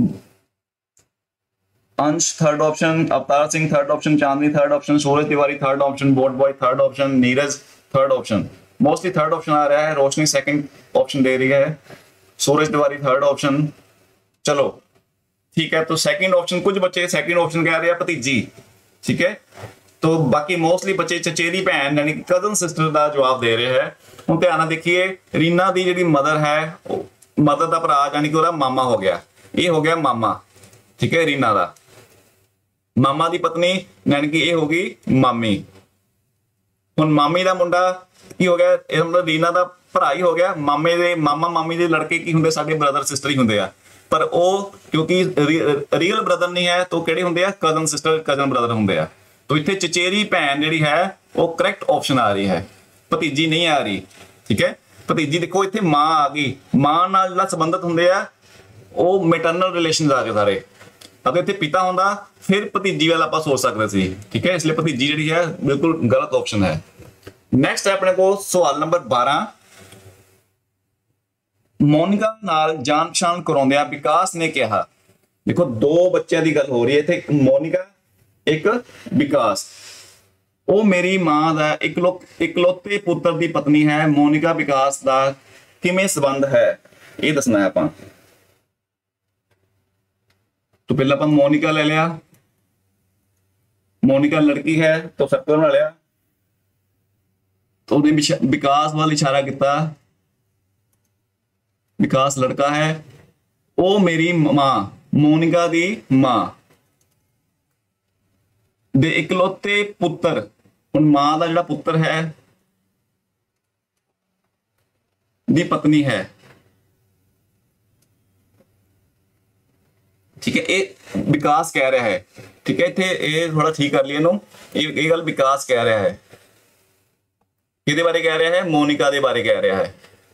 Ansh third option, Avtar Singh third option, Chandni third option, Suraj Tiwari third option, boat boy third option, Neeraj third option. Mostly third option आ रहा है, रोशनी सेकंड ऑप्शन दे रही है, सूरज तिवारी थर्ड ऑप्शन। चलो ठीक है, तो second option कुछ बच्चे सेकंड ऑप्शन कह रहे हैं भतीजी, ठीक है। तो बाकी मोस्टली बच्चे चचेरी भैन यानी कजन सिस्टर का जवाब दे रहे हैं। हम ध्यान नाल देखिए रीना की जी मदर है, मदर का भरा यानी कि वह मामा हो गया, ये हो गया मामा, ठीक है, रीना का मामा की पत्नी यानी कि ये होगी मामी। हुण मामी का मुंडा की हो गया, ये मतलब रीना का भरा ही हो गया, मामे दे मामा मामी के लड़के की होंगे साडे ब्रदर सिस्टर ही होंगे आ, पर वो क्योंकि रियल ब्रदर नहीं है तो किहड़े होंगे आ, कजन सिस्टर कजन ब्रदर होंगे आ। तो इत्थे चचेरी भैन जिहड़ी है वो करैक्ट ऑप्शन आ रही है, भतीजी नहीं आ रही, ठीक है। भतीजी देखो इत्थे मां आ गई, मां नाल जिहड़ा संबंधित होंगे आ वो मैटरनल रिलेशन आ गए सारे। अगर इत्थे पिता होंदा फिर भतीजी वाला आपां सोच सकदे सी, ठीक है, इसलिए भतीजी जिहड़ी है बिल्कुल गलत ऑप्शन है। नेक्स्ट है अपने को सवाल नंबर 12। मोनिका नाल जान पछाण करवाउंदियां विकास ने कहा, देखो दो बच्चों की गल हो रही है इत्थे, एक मोनिका एक विकास। वो मेरी मां दा इकलौते पुत्र की पत्नी है, मोनिका विकास का किवें संबंध है ये दसना है आपां। तो पहले अपन मोनिका ले लिया, मोनिका लड़की है तो सर्कल बना लिया, तो उन्हें विकास वाल इशारा किया, विकास लड़का है, वो मेरी मां मोनिका दी मां दे इकलौते पुत्र, हुण मां दा जिहड़ा पुत्र है दी पत्नी है, ठीक है, ये विकास कह रहा है, ठीक है, इत्थे ये थोड़ा ठीक कर लिए ये गल विकास कह रहा है, किहदे बारे कह रहा है, मोनिका दे बारे कह रहा है।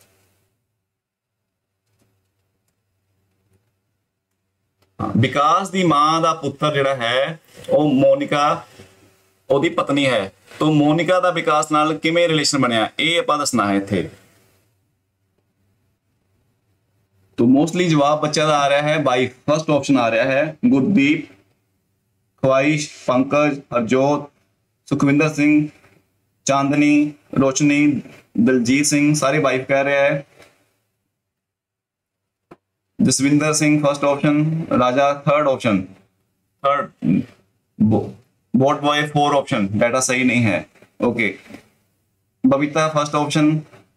विकास दी मां दा पुत्र जिहड़ा है वो मोनिका ओदी पत्नी है, तो मोनिका दा विकास नाल किवें रिलेशन बनया ये आपां दसना है इत्थे। तो मोस्टली जवाब बच्चा का आ रहा है बाई फर्स्ट ऑप्शन आ रहा है, गुरदीप, ख्वाहिश, पंकज, हरजोत, सुखविंदर सिंह, चांदनी, रोशनी, दलजीत सिंह, सारे वाइफ कह रहे हैं। Jaswinder Singh first option, Raja third option, third boat boy four option, data सही नहीं है, ओके। बबीता फर्स्ट ऑप्शन,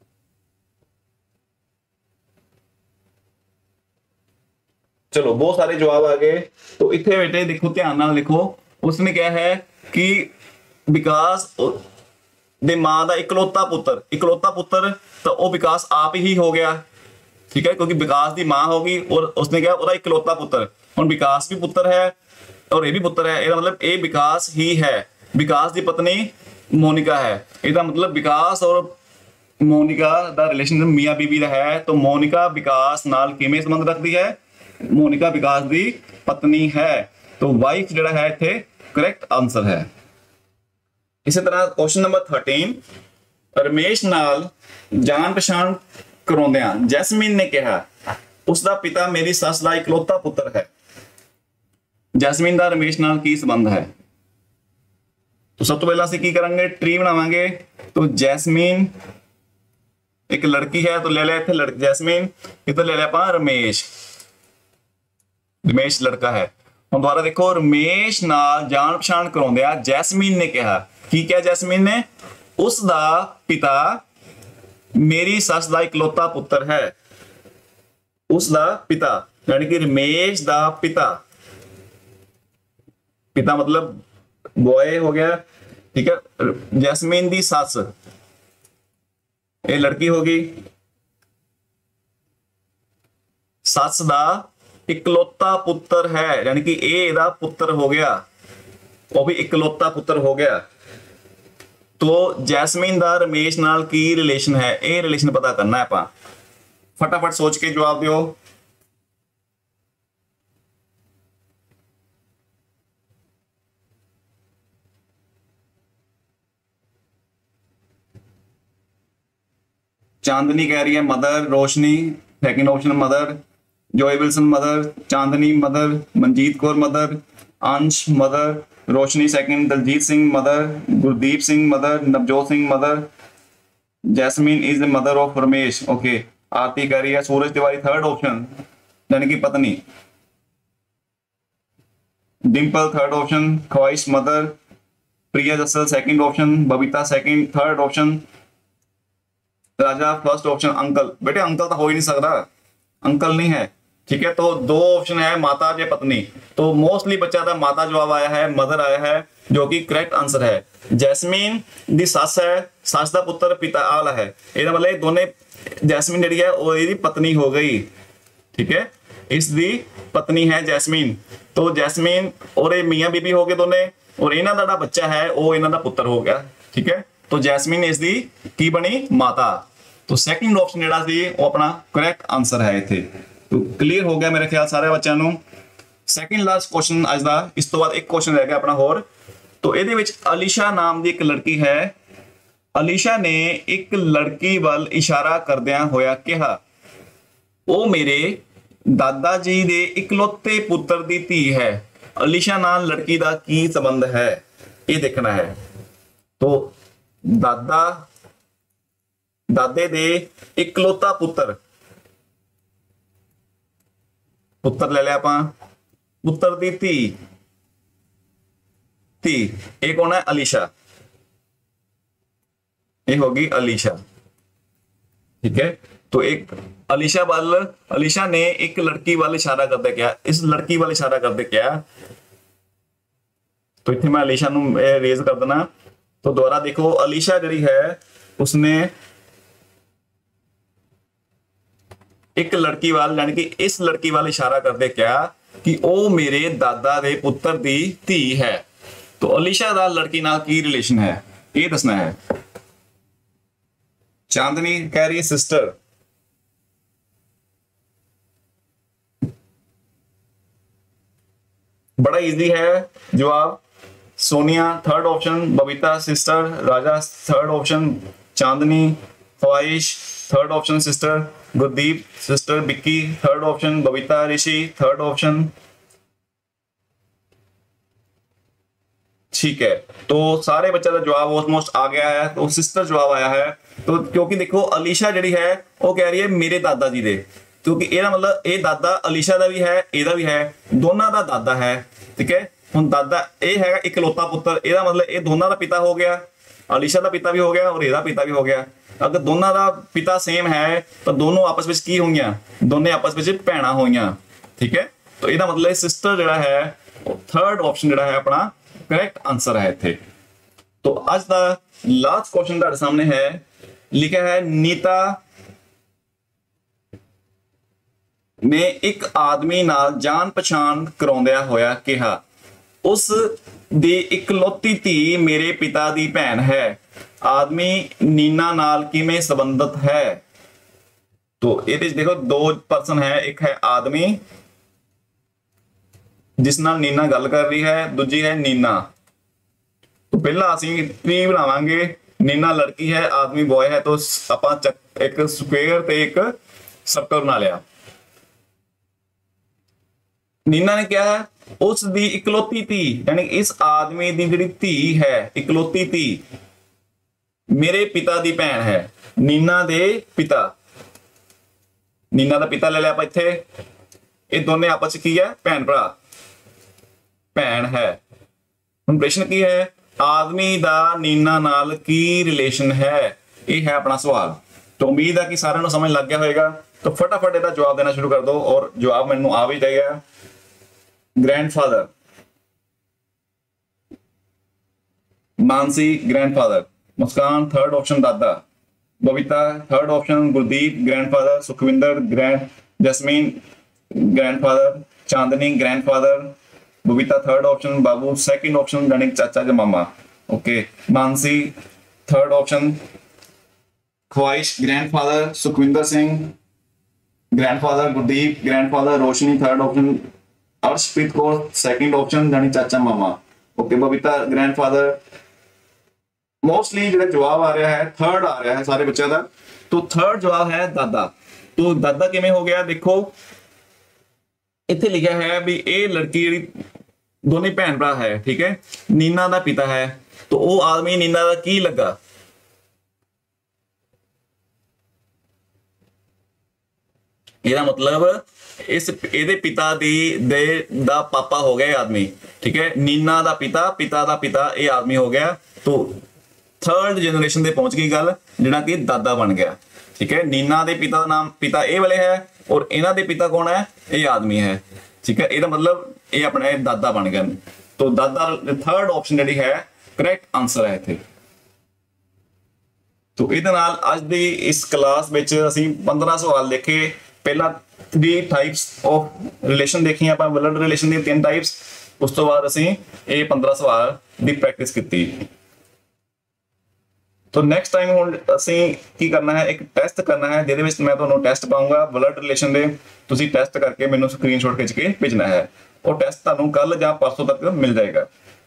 चलो बहुत सारे जवाब आ गए। तो इतने बेटे देखो ध्यान नाल लिखो, उसने क्या है कि विकास दे मां दा इकलौता पुत्र तो वो विकास आप ही हो गया, ठीक है, क्योंकि विकास दी मां होगी और उसने क्या ओदा इकलौता पुत्र, हुण विकास भी पुत्र है और ये भी पुत्र है, इसका मतलब ये विकास ही है, विकास की पत्नी मोनिका है, इसका मतलब विकास और मोनिका दा रिलेशन मियां बीबी का है। तो मोनिका विकास नाल किवें संबंध रखती है, मोनिका विकास की पत्नी है, तो वाइफ जिहड़ा है इत्थे करेक्ट आंसर है। इसी तरह क्वेश्चन नंबर 13, रमेश नाल जान पछाण करवाउंदियां जैस्मीन ने कहा उसका पिता मेरी सस का इकलौता पुत्र है। जैस्मीन का रमेश नाल की संबंध है? तो सब तो पहला असं की करेंगे, ट्री बनावांगे। तो जैस्मीन एक लड़की है तो ले लिया इतने जैस्मीन, इधर ले लिया आप रमेश, रमेश लड़का है। हम दोबारा देखो, रमेश नाल जान पछाण करवाउंदियां जैस्मीन ने कहा की क्या, जैस्मीन ने उसका पिता मेरी सस का इकलौता पुत्र है, उसका पिता यानी कि रमेश का पिता, पिता मतलब बॉय हो गया, ठीक है। जैस्मीन की सस ये लड़की होगी, सस का इकलौता पुत्र है यानी कि ये इहदा पुत्र हो गया, वो भी इकलौता पुत्र हो गया। तो जैस्मीन दा रमेश नाल की रिलेशन है, ये रिलेशन पता करना है आपां। फटाफट सोच के जवाब दियो। चांदनी कह रही है mother, Roshni second option mother, Joy Wilson mother, Chandni mother, Manjeet Kaur mother, Ansh mother, Roshni second, Daljeet Singh mother, Gurdeep Singh mother, Navjot Singh mother, Jasmine is the mother of Ramesh, okay. Aarti कह रही है सूरज तिवारी थर्ड ऑप्शन यानी कि पत्नी, Dimple third option, Khwahish mother, Priya Jasal second option, Babita second, third option Raja, first option uncle. बेटे uncle तो हो ही नहीं सकता, अंकल नहीं है, ठीक है। तो दो ऑप्शन है माता या पत्नी, तो मोस्टली बच्चा था माता जवाब आया है, मदर आया है, जो कि करेक्ट आंसर है। जैस्मीन दी सस है, सस का पुत्र पिता आला है, ਇਹਦਾ मतलब ਇਹ ਦੋਨੇ जैस्मीन ਜਿਹੜੀ है वो ਇਹਦੀ पत्नी हो गई, ठीक है, इसकी पत्नी है जैस्मीन। तो जैस्मीन और ये मियां बीबी हो गए दोने, और इन्हां दा ਜਿਹੜਾ बच्चा है वो इन्हां दा पुत्र हो गया, ठीक है। तो जैस्मीन इसकी की बनी माता। तो सैकंड ऑप्शन ਜਿਹੜਾ ਸੀ ਉਹ ਆਪਣਾ करेक्ट आंसर है ਇੱਥੇ। तो क्लियर हो गया मेरे ख्याल सारे बच्चों ਨੂੰ। सैकंड लास्ट क्वेश्चन ਅੱਜ ਦਾ, ਇਸ ਤੋਂ ਬਾਅਦ ਇੱਕ क्वेश्चन ਰਹਿ ਗਿਆ ਆਪਣਾ ਹੋਰ। तो ਇਹਦੇ ਵਿੱਚ ਅਲੀਸ਼ਾ ਨਾਮ ਦੀ ਇੱਕ ਲੜਕੀ ਹੈ। ਅਲੀਸ਼ਾ ਨੇ ਇੱਕ ਲੜਕੀ ਵੱਲ ਇਸ਼ਾਰਾ ਕਰਦਿਆਂ ਹੋਇਆ ਕਿਹਾ, ਉਹ ਮੇਰੇ ਦਾਦਾ ਜੀ ਦੇ ਇਕਲੌਤੇ ਪੁੱਤਰ ਦੀ ਧੀ ਹੈ। ਅਲੀਸ਼ਾ ਨਾਲ ਲੜਕੀ ਦਾ ਕੀ ਸੰਬੰਧ ਹੈ, ਇਹ ਦੇਖਣਾ ਹੈ। तो दादे दे इकलौता पुत्र ले लिया आपां, पुत्र दी धी, ये कौन है अलीशा, ये होगी अलीशा, ठीक है। तो एक अलीशा ने एक लड़की वाल इशारा करते क्या, इस लड़की वाल इशारा करते क्या, तो इतने मैं अलीशा नूं रेज कर देना। तो दोबारा देखो अलीशा जी है उसने एक लड़की वाल यानी कि इस लड़की वाल इशारा करते क्या कि ओ मेरे दादा दे पुत्र दी धी है। तो अलीशा दा लड़की नाल की रिलेशन है ये दसना है। चांदनी कह रही है सिस्टर, बड़ा इजी है जवाब। Sonia third option, Babita sister, Raja third option, Chandni, Khwahish third option sister, Gurdeep sister, Bikki third option, Babita, Rishi third option, ठीक है। तो सारे बच्चों का जवाब ऑलमोस्ट आ गया है। तो सिस्टर जवाब आया है। तो क्योंकि देखो अलीशा जी है वो कह रही है मेरे दादा जी दे, क्योंकि ਇਹਦਾ मतलब ये दादा अलीशा का भी है, ਇਹਦਾ भी है, दोनों का दादा है, ठीक है। ਹੁਣ दादा ये है इकलौता पुत्र, ਇਹਦਾ मतलब ये दोनों का पिता हो गया, अलीशा का पिता भी हो गया और ਇਹਦਾ पिता भी हो गया। अगर दोनों का पिता सेम है तो दोनों आपस में की होंगे, दोनों आपस में भैणा होइयां, ठीक है। तो ਇਹਦਾ मतलब सिस्टर जिहड़ा है थर्ड ऑप्शन जिहड़ा है अपना करेक्ट आंसर है इत्थे। तो आज का लास्ट क्वेश्चन तुहाडे सामने है, लिखा है नीता ने एक आदमी नाल जान पछाण कराउंदिया होया कहा, उस दी इकलौती धी मेरे पिता दी भैन है, आदमी नीना नाल किवें संबंधित है। तो ये देखो दो पर्सन है, एक है आदमी जिस नाल नीना गल कर रही है, दूजी है नीना। तो पहला असीं ट्री बनावांगे, नीना लड़की है, आदमी बॉय है, तो आपां एक स्क्वेयर ते एक सर्कल बना लिया। नीना ने क्या है, उस दी इकलौती धी यानी इस आदमी दी जिहड़ी धी है इकलौती धी मेरे पिता दी भैन है, नीना दे पिता, नीना दा पिता ले लिया आप इत्थे, ये दोनों आपस की है भैन भरा, भैन है। हुण प्रश्न की है, आदमी दा नीना नाल की रिलेशन है, ये है अपना सवाल। तो उम्मीद है कि सारे नूं समझ लग गया होगा। तो फटाफट इसका जवाब देना शुरू कर दो और जवाब मैनूं आ भी जाएगा। Grandfather, Mansi grandfather, Muskan third option दादा, Babita third option, Gurdeep grandfather, Sukhwinder Jasmine grandfather, Chandni grandfather, Babita third option, Babu second option यानी चाचा के मामा, okay. Mansi third option, Khwahish grandfather, Sukhwinder Singh grandfather, Gurdeep grandfather, Roshni third option, Arshpreet Kaur second option यानी चाचा मामा, ओके। बबीता ग्रैंडफादर। मोस्टली जो जवाब आ रहा है थर्ड आ रहा है सारे बच्चों का। तो थर्ड जवाब है दादा। तो दादा किवें हो गया, देखो इत्थे लिखा है भी ये लड़की जी दोनों भैन भरा है, ठीक है, नीना का पिता है, तो वो आदमी नीना का की लगा, ਇਹਦਾ ਮਤਲਬ ਇਸ ਇਹਦੇ ਪਿਤਾ ਦਾ ਪਾਪਾ ਹੋ ਗਿਆ ਇਹ ਆਦਮੀ, ਠੀਕ ਹੈ। ਨੀਨਾ ਦਾ ਪਿਤਾ ਦਾ ਪਿਤਾ ਇਹ ਆਦਮੀ ਹੋ ਗਿਆ। तो थर्ड जनरेशन ਤੇ ਪਹੁੰਚ ਗਈ ਗੱਲ, ਜਿਹੜਾ ਕਿ ਦਾਦਾ ਬਣ ਗਿਆ, ठीक है। नीना ਦੇ ਪਿਤਾ ਦਾ ਨਾਮ ਪਿਤਾ ਇਹ ਵਾਲੇ ਹੈ और ਇਹਨਾਂ ਦੇ ਪਿਤਾ ਕੌਣ ਹੈ, ਇਹ ਆਦਮੀ ਹੈ, ठीक है। ਇਹਦਾ ਮਤਲਬ ਇਹ ਆਪਣੇ ਦਾਦਾ ਬਣ ਗਏ। तो ਦਾਦਾ थर्ड ऑप्शन ਜਿਹੜੀ ਹੈ ਕਰੈਕਟ ਆਨਸਰ ਹੈ ਇੱਥੇ। तो ਇਹਦੇ ਨਾਲ ਅੱਜ ਦੀ ਇਸ ਕਲਾਸ ਵਿੱਚ ਅਸੀਂ 15 ਸਵਾਲ ਦੇਖੇ। ਪਹਿਲਾਂ 3 टाइप्स ऑफ रिलेशन देखी ਆਪਾਂ, ਬਲੱਡ ਰਿਲੇਸ਼ਨ ਦੀਆਂ 3 टाइप्स। ਉਸ ਤੋਂ ਬਾਅਦ ਅਸੀਂ ਇਹ 15 ਸਵਾਲ ਦੀ ਪ੍ਰੈਕਟਿਸ ਕੀਤੀ। तो नेक्स्ट टाइम ਹੁਣ ਅਸੀਂ ਕੀ ਕਰਨਾ ਹੈ, ਇੱਕ ਟੈਸਟ ਕਰਨਾ ਹੈ ਜਿਹਦੇ ਵਿੱਚ ਮੈਂ ਤੁਹਾਨੂੰ ਟੈਸਟ ਪਾਉਂਗਾ ਬਲੱਡ ਰਿਲੇਸ਼ਨ ਦੇ। ਤੁਸੀਂ ਟੈਸਟ ਕਰਕੇ ਮੈਨੂੰ ਸਕਰੀਨਸ਼ਾਟ ਖਿੱਚ ਕੇ ਭੇਜਣਾ ਹੈ। ਉਹ ਟੈਸਟ ਤੁਹਾਨੂੰ ਕੱਲ ਜਾਂ ਪਰਸੋਂ ਤੱਕ ਮਿਲ ਜਾਏਗਾ।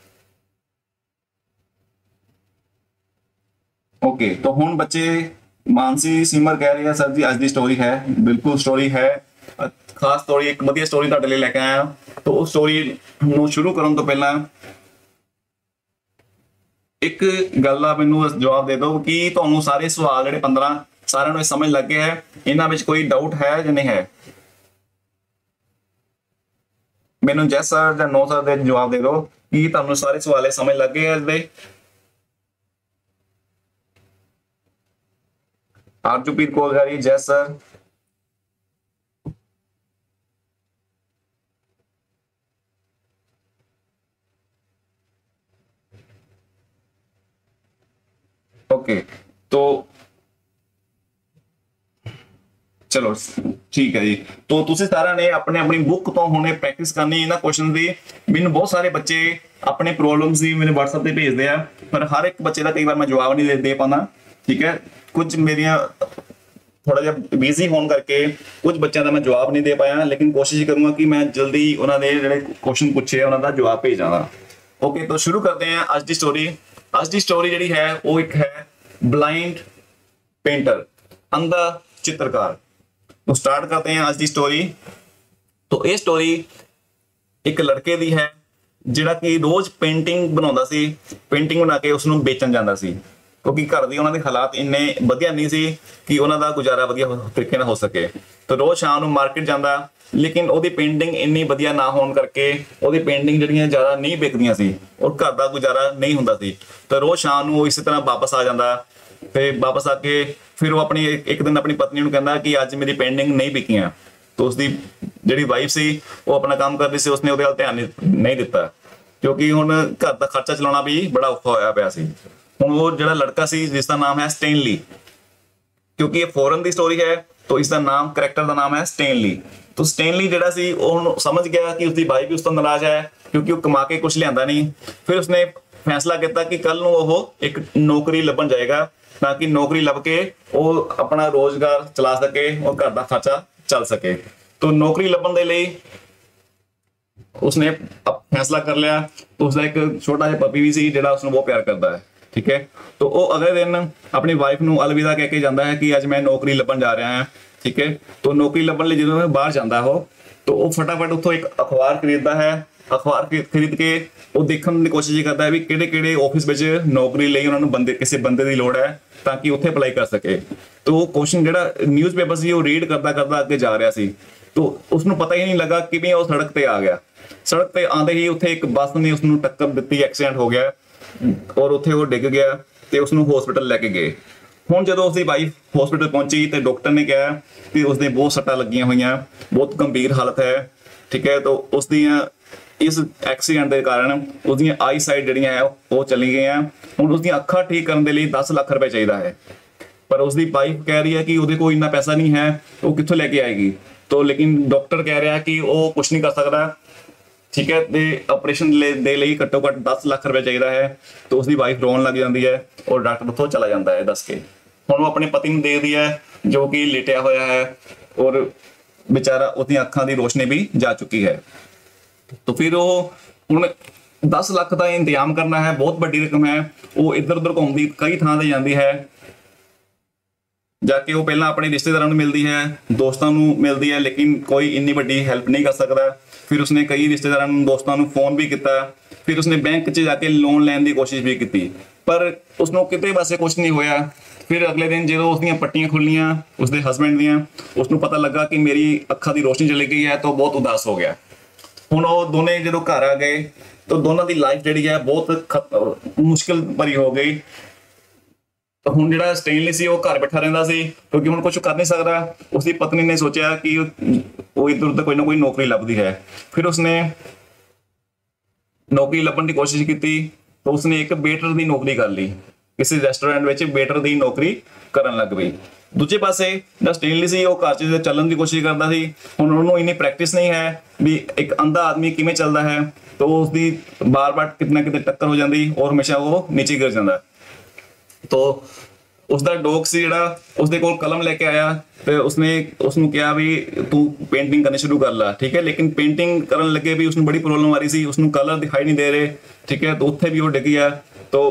ओके, तो ਹੁਣ ਬੱਚੇ ਮਾਨਸੀ ਸਿਮਰ ਕਹਿ ਰਹੀ ਹੈ ਸਰ ਜੀ ਅੱਜ ਦੀ ਸਟੋਰੀ ਹੈ। ਬਿਲਕੁਲ ਸਟੋਰੀ ਹੈ, ਖਾਸ ਸਟੋਰੀ, ਇੱਕ ਵਧੀਆ ਸਟੋਰੀ ਤੁਹਾਡੇ ਲਈ ਲੈ ਕੇ ਆਇਆ। तो ਉਸ ਸਟੋਰੀ ਨੂੰ ਸ਼ੁਰੂ ਕਰਨ ਤੋਂ ਪਹਿਲਾਂ ਇੱਕ ਗੱਲ ਦਾ ਮੈਨੂੰ ਜਵਾਬ ਦੇ ਦਿਓ ਕਿ ਤੁਹਾਨੂੰ ਸਾਰੇ ਸਵਾਲ ਜਿਹੜੇ 15 ਸਾਰਿਆਂ ਨੂੰ ਸਮਝ ਲੱਗ ਗਏ ਹੈ, ਇਹਨਾਂ ਵਿੱਚ ਕੋਈ ਡਾਊਟ ਹੈ ਜਾਂ ਨਹੀਂ ਹੈ? ਮੈਨੂੰ ਜੈਸ ਸਰ ਜਾਂ ਨੋ ਸਰ ਦੇ ਜਵਾਬ ਦੇ ਦਿਓ ਕਿ ਤੁਹਾਨੂੰ ਸਾਰੇ ਸਵਾਲ ਸਮਝ ਲੱਗ ਗਏ ਇਸ ਦੇ। आरजूपीर कॉल कर रही है, जैस सर। ओके, तो चलो ठीक है जी। तो तुसी सारा ने अपने अपनी बुक तो हुणे प्रैक्टिस करनी इन्हां क्वेश्चन दी। मैनूं बहुत सारे बच्चे अपने प्रॉब्लम्स दी मेरे WhatsApp ते भेजदे आ, पर हर एक बच्चे का कई बार मैं जवाब नहीं दे पाना, ठीक है। कुछ मेरिया थोड़ा जिहा बिजी होने करके कुछ बच्चों का मैं जवाब नहीं दे पाया, लेकिन कोशिश करूंगा कि मैं जल्दी उन्होंने जिहड़े क्वेश्चन पूछे उन्होंने जवाब भेज जाना। ओके, तो शुरू करते हैं आज की स्टोरी। आज की स्टोरी जिहड़ी है वो एक है ब्लाइंड पेंटर, अंधा चित्रकार। तो स्टार्ट करते हैं आज की स्टोरी। तो ये स्टोरी एक लड़के दी है जिहड़ा कि रोज पेंटिंग बनाउंदा सी, पेंटिंग बना के उसनूं बेचण जांदा सी, क्योंकि घर ਦੇ ਉਹਨਾਂ ਦੇ ਹਾਲਾਤ ਇੰਨੇ ਵਧੀਆ ਨਹੀਂ ਸੀ ਕਿ ਉਹਨਾਂ ਦਾ ਗੁਜ਼ਾਰਾ ਵਧੀਆ ਤਰੀਕੇ ਨਾਲ ਹੋ ਸਕੇ। ਤੇ ਰੋਜ਼ ਸ਼ਾਮ ਨੂੰ ਮਾਰਕੀਟ ਜਾਂਦਾ, ਲੇਕਿਨ ਉਹਦੀ ਪੇਂਟਿੰਗ ਇੰਨੀ ਵਧੀਆ ਨਾ ਹੋਣ ਕਰਕੇ ਉਹਦੀ ਪੇਂਟਿੰਗ ਜਿਹੜੀਆਂ ਜ਼ਿਆਦਾ ਨਹੀਂ ਵਿਕਦੀਆਂ ਸੀ ਔਰ ਘਰ ਦਾ ਗੁਜ਼ਾਰਾ ਨਹੀਂ ਹੁੰਦਾ ਸੀ। ਤੇ ਰੋਜ਼ ਸ਼ਾਮ ਨੂੰ ਉਹ ਇਸੇ ਤਰ੍ਹਾਂ ਵਾਪਸ ਆ ਜਾਂਦਾ। ਤੇ ਵਾਪਸ ਆ ਕੇ ਫਿਰ ਉਹ ਆਪਣੀ ਇੱਕ ਦਿਨ ਆਪਣੀ ਪਤਨੀ ਨੂੰ ਕਹਿੰਦਾ ਕਿ ਅੱਜ ਮੇਰੀ ਪੇਂਟਿੰਗ ਨਹੀਂ ਵਿਕੀਆਂ। तो उसकी ਜਿਹੜੀ ਵਾਈਫ ਸੀ ਉਹ ਆਪਣਾ ਕੰਮ ਕਰਦੀ ਸੀ, ਉਸਨੇ ਉਹਦੇ ਵੱਲ ਧਿਆਨ ਨਹੀਂ ਦਿੱਤਾ ਕਿਉਂਕਿ ਹੁਣ ਘਰ ਦਾ ਖਰਚਾ ਚਲਾਉਣਾ ਵੀ ਬੜਾ ਔਖਾ ਹੋਇਆ ਪਿਆ ਸੀ। ਹੁਣ ਉਹ ਜਿਹੜਾ ਲੜਕਾ ਸੀ ਜਿਸਦਾ ਨਾਮ ਹੈ ਸਟੈਨਲੀ, ਕਿਉਂਕਿ ਇਹ ਫੋਰਨ ਦੀ ਸਟੋਰੀ ਹੈ तो इसका नाम करैक्टर का नाम है स्टैनली। तो स्टैनली ਜਿਹੜਾ ਸੀ ਉਹ ਸਮਝ ਗਿਆ ਕਿ ਉਸਦੀ ਵਾਈਫ ਵੀ ਉਸ ਤੋਂ ਨਾਰਾਜ਼ ਹੈ ਕਿਉਂਕਿ ਉਹ ਕਮਾ ਕੇ ਕੁਝ ਲਿਆਂਦਾ ਨਹੀਂ। ਫਿਰ ਉਸਨੇ ਫੈਸਲਾ ਕੀਤਾ ਕਿ ਕੱਲ ਨੂੰ ਉਹ ਇੱਕ ਨੌਕਰੀ ਲੱਭਣ ਜਾਏਗਾ ਤਾਂ ਕਿ ਨੌਕਰੀ ਲੱਭ ਕੇ ਉਹ ਆਪਣਾ ਰੋਜ਼ਗਾਰ ਚਲਾ ਸਕੇ और घर का खर्चा चल सके। तो नौकरी ਲੱਭਣ ਦੇ ਲਈ ਉਸਨੇ फैसला कर लिया। तो उसका एक छोटा ਜਿਹਾ पपी भी सी ਜਿਹੜਾ ਉਸਨੂੰ ਬਹੁਤ ਪਿਆਰ ਕਰਦਾ है, ठीक है। तो वो अगले दिन अपनी वाइफ ਨੂੰ अलविदा कह के जाता है कि आज मैं नौकरी ਲੱਭਣ जा रहा है, ठीक है। तो नौकरी ਲੱਭਣ ਲਈ ਜਦੋਂ ਬਾਹਰ ਜਾਂਦਾ हो तो वो फटाफट ਉੱਥੋਂ एक अखबार खरीदता है। अखबार खरीद के वो देखने की कोशिश करता है भी ਕਿਹੜੇ ऑफिस ਵਿੱਚ नौकरी ਲਈ ਉਹਨਾਂ ਨੂੰ ਕਿਸੇ ਬੰਦੇ ਦੀ ਲੋੜ है ਤਾਂ ਕਿ ਉੱਥੇ ਅਪਲਾਈ ਕਰ ਸਕੇ। तो वो क्वेश्चन ਜਿਹੜਾ ਨਿਊਜ਼ਪੇਪਰ ਸੀ ਉਹ ਰੀਡ ਕਰਦਾ ਅੱਗੇ ਜਾ ਰਿਹਾ ਸੀ। तो ਉਸਨੂੰ ਪਤਾ ਹੀ ਨਹੀਂ ਲੱਗਾ ਕਿਵੇਂ ਉਹ ਸੜਕ ਤੇ ਆ ਗਿਆ। ਸੜਕ ਤੇ ਆਂਦੇ ਹੀ ਉੱਥੇ ਇੱਕ ਬੱਸ ਨੇ ਉਸਨੂੰ ਟੱਕਰ ਦਿੱਤੀ, ਐਕਸੀਡੈਂਟ ਹੋ ਗਿਆ और ਉੱਥੇ ਉਹ ਡਿੱਗ ਗਿਆ ਤੇ ਉਸਨੂੰ ਹਸਪੀਟਲ ਲੈ ਕੇ ਗਏ। ਹੁਣ ਜਦੋਂ ਉਸਦੀ ਵਾਈਫ ਹਸਪੀਟਲ ਪਹੁੰਚੀ ਤੇ ਡਾਕਟਰ ਨੇ ਕਿਹਾ ਕਿ ਉਸਦੇ ਬਹੁਤ ਸੱਟਾਂ ਲੱਗੀਆਂ ਹੋਈਆਂ, ਬਹੁਤ ਗੰਭੀਰ ਹਾਲਤ ਹੈ, ਠੀਕ ਹੈ। तो ਉਸਦੀਆਂ ਇਸ ਐਕਸੀਡੈਂਟ ਦੇ ਕਾਰਨ ਉਸਦੀਆਂ ਆਈ ਸਾਈਟ ਜਿਹੜੀਆਂ ਹੈ ਉਹ ਚਲੀ ਗਈਆਂ। ਹੁਣ ਉਸਦੀਆਂ ਅੱਖਾਂ ਠੀਕ ਕਰਨ ਦੇ ਲਈ 10 ਲੱਖ ਰੁਪਏ ਚਾਹੀਦਾ ਹੈ, ਪਰ ਉਸਦੀ ਵਾਈਫ ਕਹਿ ਰਹੀ ਹੈ ਕਿ ਉਹਦੇ ਕੋਲ ਇੰਨਾ ਪੈਸਾ ਨਹੀਂ ਹੈ, ਉਹ ਕਿੱਥੋਂ ਲੈ ਕੇ ਆਏਗੀ। तो लेकिन डॉक्टर कह रहा है कि वो कुछ नहीं कर सकता, ठीक है। तो ऑपरेशन ਦੇ ਲਈ ਘੱਟੋ ਘੱਟ 10 ਲੱਖ ਰੁਪਏ ਚਾਹੀਦਾ ਹੈ। तो उसकी वाइफ रोन लग जाती है और डॉक्टर ਉੱਥੋਂ चला जाता है दस के। ਹੁਣ ਉਹ ਆਪਣੇ ਪਤੀ ਨੂੰ ਦੇਖਦੀ ਹੈ ਜੋ ਕਿ ਲੇਟਿਆ ਹੋਇਆ ਹੈ और बेचारा ਉਹਦੀਆਂ ਅੱਖਾਂ ਦੀ ਰੋਸ਼ਨੀ भी जा चुकी है। तो फिर वो ਹੁਣ 10 ਲੱਖ ਦਾ ਇੰਤਜ਼ਾਮ ਕਰਨਾ ਹੈ, ਬਹੁਤ ਵੱਡੀ ਰਕਮ ਹੈ। ਉਹ ਇੱਧਰ ਉੱਧਰ ਘੁੰਮਦੀ ਕਈ ਥਾਂ ਤੇ ਜਾਂਦੀ ਹੈ, जाके वो पहला अपने रिश्तेदारों को मिलती है, दोस्तों को मिलती है, लेकिन कोई इन्नी बड़ी हेल्प नहीं कर सकता। फिर उसने कई रिश्तेदारों दोस्तों को फोन भी किया, फिर उसने बैंक च जाके लोन लैन की कोशिश भी की, पर उसनों किते पासे कुछ नहीं होया। फिर अगले दिन जो उसकी पट्टियां खुलियां उसके हसबैंड दियां, उसनों पता लगा कि मेरी अखा की रोशनी चली गई है, तो बहुत उदास हो गया। हुण वो दोने जो घर आ गए तो दोनों की लाइफ जी है बहुत मुश्किल भरी हो गई। तो हुण जिहड़ा स्टेनली सी वो घर बैठा रहिंदा सी क्योंकि हुण कुछ कर नहीं सकता। उसकी पत्नी ने सोचा कि वो इधर उधर कोई ना कोई नौकरी लभदी है। फिर उसने नौकरी लभण की कोशिश की, तो उसने एक वेटर की नौकरी कर ली, किसी रेस्टोरेंट में वेटर की नौकरी करन लग पई। दूजे पासे जो स्टेनली सी वो घर च चलन की कोशिश करता सी। हुण उन्होंने इन्नी प्रैक्टिस नहीं है भी एक अंधा आदमी किवें चलदा है, तो उसकी बार बार किते ना किते टक्कर हो जाती और हमेशा वो नीचे गिर जाता। तो उसका डॉग सी जिहड़ा उसदे कोल कलम लेके आया, तो उसने उसनूं कहा भी तू पेंटिंग करनी शुरू कर ला, ठीक है। लेकिन पेंटिंग करन लगे भी उसनूं बड़ी प्रॉब्लम आ रही सी, उसनूं कलर दिखाई नहीं दे रहे, ठीक है। तो उत्थे भी वो डिग गया, तो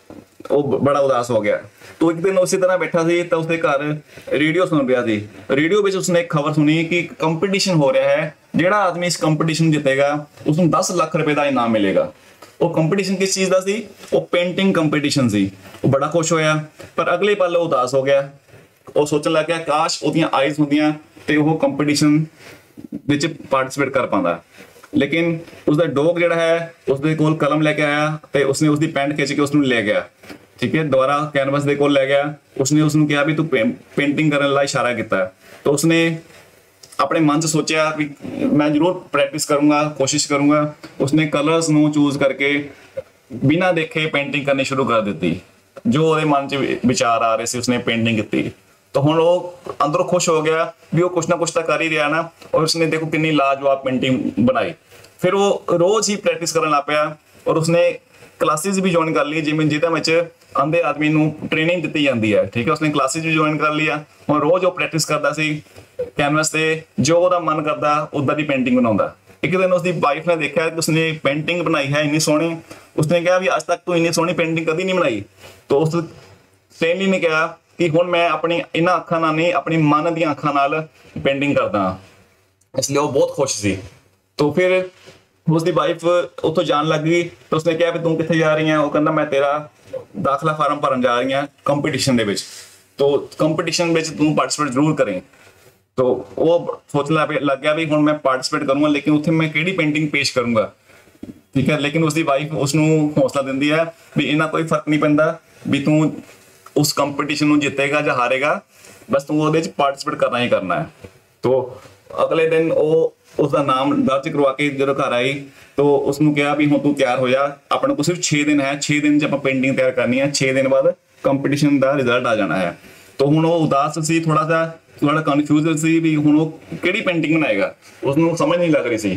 वो बड़ा उदास हो गया। तो एक दिन उसी तरह बैठा सी तो उसके घर रेडियो सुन रहा सी। रेडियो में उसने एक खबर सुनी कि कंपटीशन हो रहा है, जिहड़ा आदमी इस कंपटीशन जितेगा उसनूं 10 लाख रुपए का इनाम मिलेगा। वो कंपटीशन किस चीज़ का सी? वो पेंटिंग कंपटीशन सी। वो बड़ा खुश होया, पर अगले पल वो उदास हो गया। वो सोचने लग गया काश ਉਹਦੀਆਂ आइज ਹੁੰਦੀਆਂ ਤੇ ਉਹ कंपटीशन ਵਿੱਚ पार्टिसिपेट कर पाता। लेकिन उसका डॉग जिहड़ा है उसके कोल कलम लेके आया, तो उसने उसकी पैंट खिंच के उसनूं ले गया, ठीक है। दोबारा कैनवस के कोल ले गया, उसने उसनूं कहा भी तू पेंटिंग करने ला इशारा किया। तो उसने अपने मन से सोचा भी मैं जरूर प्रैक्टिस करूँगा, कोशिश करूँगा। उसने कलर्स नूं चूज करके बिना देखे पेंटिंग करनी शुरू कर दी। जो वो मन च विचार आ रहे थे उसने पेंटिंग की। तो हुण वो अंदरों खुश हो गया भी वो कुछ ना कुछ तो कर ही रहा ना, और उसने देखो कितनी लाजवाब पेंटिंग बनाई। फिर वो रोज ही प्रैक्टिस करन लग पिया और उसने क्लासेस भी ज्वाइन कर ली, जिमें जिहदे अंधे आदमी नूं ट्रेनिंग दी जाती है, ठीक है। उसने क्लासेस भी ज्वाइन कर लिया। हुण रोज वो प्रैक्टिस करता सी कैनवस से, जो उसदा मन करता उदा दी पेंटिंग बनाउंदा। एक दिन उसकी वाइफ ने देखा कि उसने पेंटिंग बनाई है इन्नी सोहनी। उसने कहा भी अज तक तू इन्नी सोहनी पेंटिंग कभी नहीं बनाई। तो उस स्टेनली ने कहा कि हुण मैं अपनी इन्हां अखां नाल नहीं अपनी मन दी अखां नाल पेंटिंग करदा। इसलिए वो बहुत खुश सी। तो फिर उसकी वाइफ उत्थों जान लग गई। तो उसने कहा भी तू कित्थे जा रही है? वो कहंदा मैं तेरा दाखला फार्म भरन जा रही हैं कंपटीशन दे विच, तो कंपटीशन विच तू पार्टिसिपेट जरूर करें। तो वो सोचने लग गया भी हुण मैं पार्टिसिपेट करूँगा, लेकिन उत्थे मैं किहड़ी पेंटिंग पेश करूँगा, ठीक है। लेकिन उसकी वाइफ उसनूं हौसला दिंदी है भी इन्ना कोई फर्क नहीं पैंदा भी तू उस कंपटीशन नूं जितेगा या हारेगा, बस तू ਉਹਦੇ 'ਚ पार्टिसिपेट करना ही करना है। तो अगले दिन वो उसका नाम दर्ज करवा के जो घर आई, तो उसनूं कहा भी हुण तू तैयार हो जा, अपने को सिर्फ 6 दिन है, 6 दिन 'च आपां पेंटिंग तैयार करनी है, 6 दिन बाद कंपटीशन का रिजल्ट आ जाना है। तो हुण वो उदास सी, थोड़ा कन्फ्यूज सी भी हुण वो किहड़ी पेंटिंग बनाएगा, उसनूं समझ नहीं लग रही सी।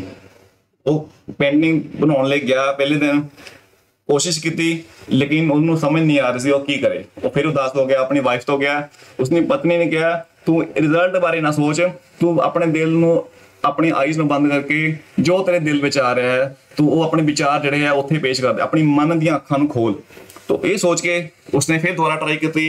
वो पेंटिंग बनाने लग गया, पहले दिन कोशिश की, लेकिन उन्होंने समझ नहीं आ रही थी वो की करे। वो फिर उदास हो गया, अपनी वाइफ तो गया। उसने पत्नी ने कहा तू रिजल्ट बारे ना सोच, तू अपने दिल नूं अपनी आईज में बंद करके जो तेरे दिल में आ रहा है तू वो अपने विचार जिहड़े है उत्थे पेश कर दे, अपनी मन दी अखां नूं खोल। तो ये सोच के उसने फिर दोबारा ट्राई की